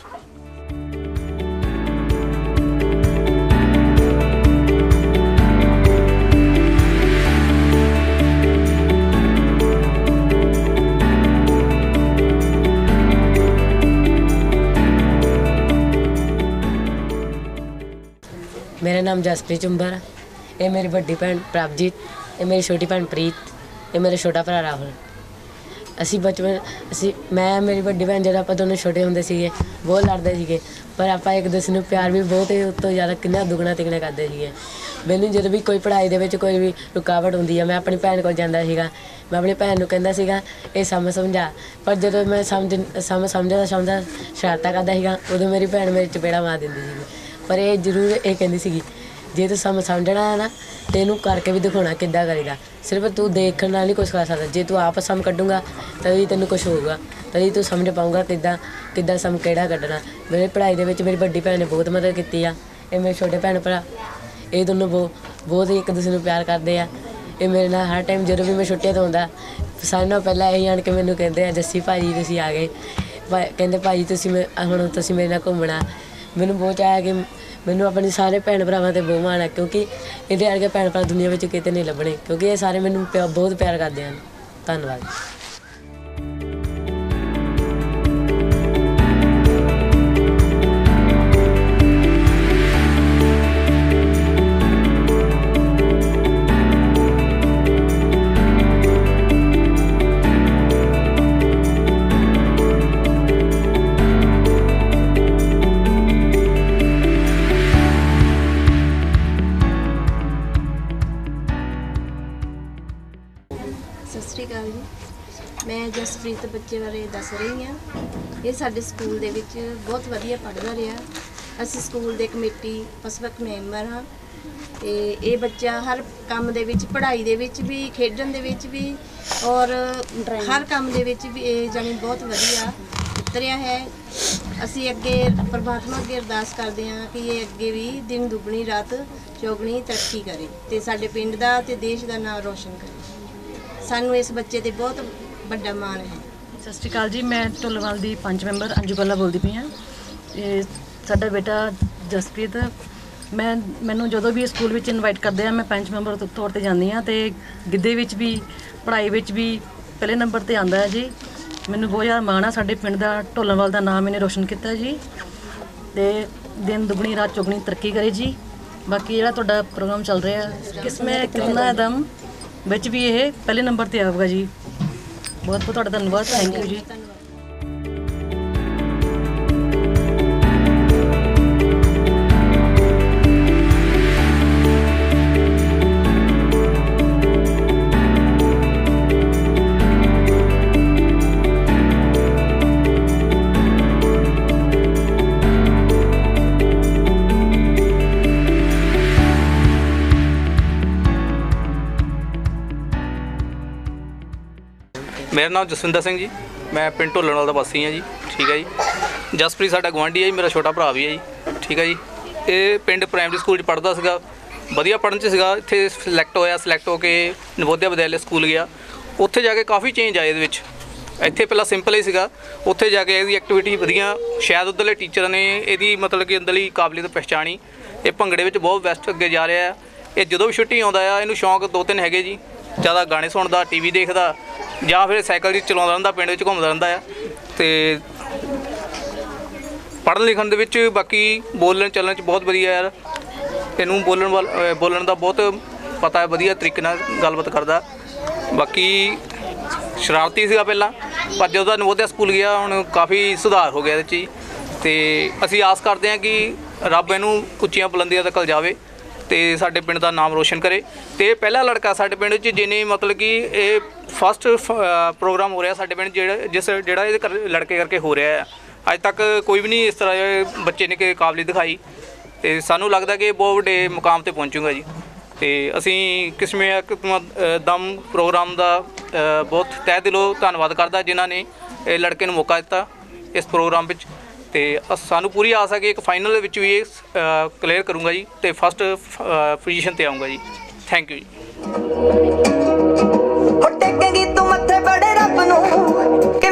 मेरा नाम जसप्रीत चुंबर। ये मेरी बड़ी भैन प्रभजीत, ये मेरी छोटी भैन प्रीत, ये मेरा छोटा भरा राहुल। असी बचपन मैं मेरी बड़ी भैन जब आप दोनों छोटे होंगे सी बहुत लड़ते थे, पर आप एक दूसरे को प्यार भी बहुत ही उस तो ज़्यादा कितना दुगना तिगना करते थे। मैंने जो भी कोई पढ़ाई के कोई भी रुकावट होंगी है, मैं अपनी भैन को जाता सीगा, मैं अपनी भैन को कहता सीगा ये समझा। पर जो मैं समझदा शरारतां करता सीगा, उदों मेरी भैन मेरे चपेड़ा मार देंदी सी। पर ये जरूर ये कहती सी जे तू समझना है ना तो इनू करके भी दिखाना किद्दां करीदा। सिर्फ तू देखने नाल नहीं कुछ कर सकता, जे तू आप सम कड्डूंगा तभी तेन कुछ होगा, तभी तू समझ पाऊंगा किद्दां सम केड़ा कड्डना। मेरी पढ़ाई दे विच मेरी बड़ी भैन ने बहुत मदद की आ। ये मेरे छोटे भैन भरा ये दोनों बहुत ही एक दूसरे को प्यार करते हैं। ये मेरे नाल हर टाइम जो भी मैं छुट्टियां तो आउंदा सारे नाल पहला यही आण के मैनूं कहते हैं जस्सी भाजी तुसीं आ गए, कहते भाजी तुसीं हुण तुसीं मेरे नाल घूमना। मैनूं बहुत चाह कि मैनूं अपने सारे भैन भरावां ते बहुत माण है, क्योंकि इहदे वर्गे भैन भरा दुनिया विच किते नहीं लभणे, क्योंकि ये सारे मैनूं बहुत प्यार करदे हन। धन्नवाद।
ਬੱਚੇ ਬਾਰੇ ਦੱਸ ਰਹੀ ਹਾਂ। ਇਹ ਸਾਡੇ ਸਕੂਲ ਦੇ ਵਿੱਚ ਬਹੁਤ ਵਧੀਆ ਪੜ੍ਹਦਾ ਰਿਹਾ। ਅਸੀਂ ਸਕੂਲ ਦੇ ਕਮੇਟੀ ਪਸਵਕ ਮੈਂਬਰ ਹਾਂ ਤੇ ਇਹ ਬੱਚਾ ਹਰ ਕੰਮ ਦੇ ਵਿੱਚ, ਪੜ੍ਹਾਈ ਦੇ ਵਿੱਚ ਵੀ, ਖੇਡਣ ਦੇ ਵਿੱਚ ਵੀ ਔਰ ਹਰ ਕੰਮ ਦੇ ਵਿੱਚ ਵੀ ਇਹ ਜਾਣੀ ਬਹੁਤ ਵਧੀਆ ਉਤਰਿਆ ਹੈ। ਅਸੀਂ ਅੱਗੇ ਪਰਮਾਤਮਾ ਅੱਗੇ ਅਰਦਾਸ ਕਰਦੇ ਹਾਂ ਕਿ ਇਹ ਅੱਗੇ ਵੀ ਦਿਨ ਦੁੱਗਣੀ ਰਾਤ ਚੌਗਣੀ ਤਰੱਕੀ ਕਰੇ ਤੇ ਸਾਡੇ ਪਿੰਡ ਦਾ ਤੇ ਦੇਸ਼ ਦਾ ਨਾਮ ਰੋਸ਼ਨ ਕਰੇ। ਸਾਨੂੰ ਇਸ ਬੱਚੇ ਤੇ ਬਹੁਤ ਵੱਡਾ ਮਾਣ ਹੈ।
ਸਤਿ ਸ਼੍ਰੀ ਅਕਾਲ ਜੀ, ਮੈਂ ਢੋਲੇਵਾਲ ਦੀ ਪੰਚ ਮੈਂਬਰ ਅੰਜੂ ਬੱਲਾ ਬੋਲਦੀ ਪਈ ਹਾਂ। ਇਹ ਸਾਡਾ ਬੇਟਾ ਜਸਪ੍ਰੀਤ, ਮੈਨੂੰ ਜਦੋਂ ਵੀ ਸਕੂਲ ਵਿੱਚ ਇਨਵਾਈਟ ਕਰਦੇ ਆ ਮੈਂ ਪੰਚ ਮੈਂਬਰ ਤੌਰ 'ਤੇ ਜਾਂਦੀ ਹਾਂ ਤੇ ਗਿੱਧੇ ਵਿੱਚ ਵੀ, ਪੜ੍ਹਾਈ ਵਿੱਚ ਵੀ ਪਹਿਲੇ ਨੰਬਰ 'ਤੇ ਆਉਂਦਾ ਹੈ ਜੀ। ਮੈਨੂੰ ਬਹੁਤ ਜ਼ਿਆਦਾ ਮਾਣ ਆ, ਸਾਡੇ ਪਿੰਡ ਦਾ ਢੋਲੇਵਾਲ ਦਾ ਨਾਮ ਇਹਨੇ ਰੋਸ਼ਨ ਕੀਤਾ ਜੀ ਤੇ ਦਿਨ ਦੁਗਣੀ ਰਾਤ ਚੌਗਣੀ ਤਰੱਕੀ ਕਰੇ ਜੀ। ਬਾਕੀ ਜਿਹੜਾ ਤੁਹਾਡਾ ਪ੍ਰੋਗਰਾਮ ਚੱਲ ਰਿਹਾ ਕਿਸਮੇ ਕਿਤਨਾ ਦਮ ਵਿੱਚ ਵੀ ਇਹ ਪਹਿਲੇ ਨੰਬਰ 'ਤੇ ਆਊਗਾ ਜੀ। ਬਹੁਤ ਬਹੁਤ ਤੁਹਾਡਾ ਧੰਨਵਾਦ, ਥੈਂਕ ਯੂ ਜੀ।
ਮੇਰਾ ਨਾਮ ਜਸਵਿੰਦਰ ਸਿੰਘ ਜੀ, ਮੈਂ ਪਿੰਡ ਢੋਲੇਵਾਲ ਦਾ ਵਾਸੀ ਹਾਂ ਜੀ। ਠੀਕ ਹੈ ਜੀ। ਜਸਪ੍ਰੀਤ ਸਾਡਾ ਗੁਆਂਢੀ ਹੈ ਜੀ, ਮੇਰਾ ਛੋਟਾ ਭਰਾ ਵੀ ਹੈ ਜੀ। ਠੀਕ ਹੈ ਜੀ। ਇਹ ਪਿੰਡ ਪ੍ਰਾਇਮਰੀ ਸਕੂਲ 'ਚ ਪੜ੍ਹਦਾ ਸੀਗਾ, ਵਧੀਆ ਪੜ੍ਹਨ 'ਚ ਸੀਗਾ। ਇੱਥੇ ਸਿਲੈਕਟ ਹੋ ਕੇ ਨਵੋਦਿਆ ਵਿਦਿਆਲਿਆ ਸਕੂਲ ਗਿਆ। ਉੱਥੇ ਜਾ ਕੇ ਕਾਫੀ ਚੇਂਜ ਆਏ ਇਹਦੇ ਵਿੱਚ। ਇੱਥੇ ਪਹਿਲਾਂ ਸਿੰਪਲ ਹੀ ਸੀਗਾ, ਉੱਥੇ ਜਾ ਕੇ ਇਹਦੀ ਐਕਟੀਵਿਟੀ ਵਧੀਆ, ਸ਼ਾਇਦ ਉੱਧਰਲੇ ਟੀਚਰ ਨੇ ਇਹਦੀ ਮਤਲਬ ਕਿ ਅੰਦਰਲੀ ਕਾਬਲੀਅਤ ਪਹਿਚਾਣੀ। ਇਹ ਭੰਗੜੇ ਵਿੱਚ ਬਹੁਤ ਬੈਸਟ ਅੱਗੇ ਜਾ ਰਿਹਾ ਹੈ। ਇਹ ਜਦੋਂ ਵੀ ਛੁੱਟੀ ਆਉਂਦਾ ਆ, ਇਹਨੂੰ ਸ਼ੌਂਕ 2-3 ਹੈਗੇ ਜੀ। ਜ਼ਿਆਦਾ ਗਾਣੇ ਸੁਣਦਾ, ਟੀਵੀ ਦੇਖਦਾ ਜਾਂ ਫਿਰ ਸਾਈਕਲ 'ਚ ਚਲਾਉਂਦਾ ਰਹਿੰਦਾ, ਪਿੰਡ ਵਿੱਚ ਘੁੰਮਦਾ ਰਹਿੰਦਾ ਆ। ਅਤੇ ਪੜ੍ਹਨ ਲਿਖਣ ਦੇ ਵਿੱਚ, ਬਾਕੀ ਬੋਲਣ ਚੱਲਣ 'ਚ ਬਹੁਤ ਵਧੀਆ ਯਾਰ। ਇਹਨੂੰ ਬੋਲਣ ਦਾ ਬਹੁਤ ਪਤਾ ਹੈ, ਵਧੀਆ ਤਰੀਕੇ ਨਾਲ ਗੱਲਬਾਤ ਕਰਦਾ। ਬਾਕੀ ਸ਼ਰਾਰਤੀ ਸੀਗਾ ਪਹਿਲਾਂ, ਪਰ ਜਦੋਂ ਦਾ ਨਵੋਦਿਆ ਸਕੂਲ ਗਿਆ ਹੁਣ ਕਾਫੀ ਸੁਧਾਰ ਹੋ ਗਿਆ ਇਹਦੇ 'ਚ ਜੀ। ਅਤੇ ਅਸੀਂ ਆਸ ਕਰਦੇ ਹਾਂ ਕਿ ਰੱਬ ਇਹਨੂੰ ਉੱਚੀਆਂ ਬੁਲੰਦੀਆਂ ਤੱਕ ਲਿਜਾਵੇ ਤੇ ਸਾਡੇ ਪਿੰਡ ਦਾ ਨਾਮ ਰੋਸ਼ਨ ਕਰੇ। ਅਤੇ ਪਹਿਲਾ ਲੜਕਾ ਸਾਡੇ ਪਿੰਡ 'ਚ ਜਿਹਨੇ ਮਤਲਬ ਕਿ ਇਹ ਫਸਟ ਪ੍ਰੋਗਰਾਮ ਹੋ ਰਿਹਾ ਸਾਡੇ ਪਿੰਡ, ਜਿਹੜਾ ਇਹਦੇ ਲੜਕੇ ਕਰਕੇ ਹੋ ਰਿਹਾ ਹੈ। ਅੱਜ ਤੱਕ ਕੋਈ ਵੀ ਨਹੀਂ ਇਸ ਤਰ੍ਹਾਂ ਦੇ ਬੱਚੇ ਨੇ ਕਿ ਕਾਬਲੀਅਤ ਦਿਖਾਈ ਅਤੇ ਸਾਨੂੰ ਲੱਗਦਾ ਕਿ ਇਹ ਬਹੁਤ ਵੱਡੇ ਮੁਕਾਮ 'ਤੇ ਪਹੁੰਚੂਗਾ ਜੀ। ਅਤੇ ਅਸੀਂ ਕਿਸਮੇ ਦਮ ਪ੍ਰੋਗਰਾਮ ਦਾ ਬਹੁਤ ਤਹਿ ਦਿਲੋਂ ਧੰਨਵਾਦ ਕਰਦਾ ਜਿਨ੍ਹਾਂ ਨੇ ਇਹ ਲੜਕੇ ਨੂੰ ਮੌਕਾ ਦਿੱਤਾ ਇਸ ਪ੍ਰੋਗਰਾਮ ਵਿੱਚ। ਅਤੇ ਸਾਨੂੰ ਪੂਰੀ ਆਸ ਹੈ ਕਿ ਇੱਕ ਫਾਈਨਲ ਵਿੱਚ ਵੀ ਇਹ ਕਲੀਅਰ ਕਰੂੰਗਾ ਜੀ ਅਤੇ ਫਸਟ ਪੋਜੀਸ਼ਨ 'ਤੇ ਆਊਂਗਾ ਜੀ। ਥੈਂਕ ਯੂ ਜੀ।
ਟੇਕੇਗੀ ਤੂੰ ਮੱਥੇ ਬੜੇ ਰੱਬ ਨੂੰ ਕਿ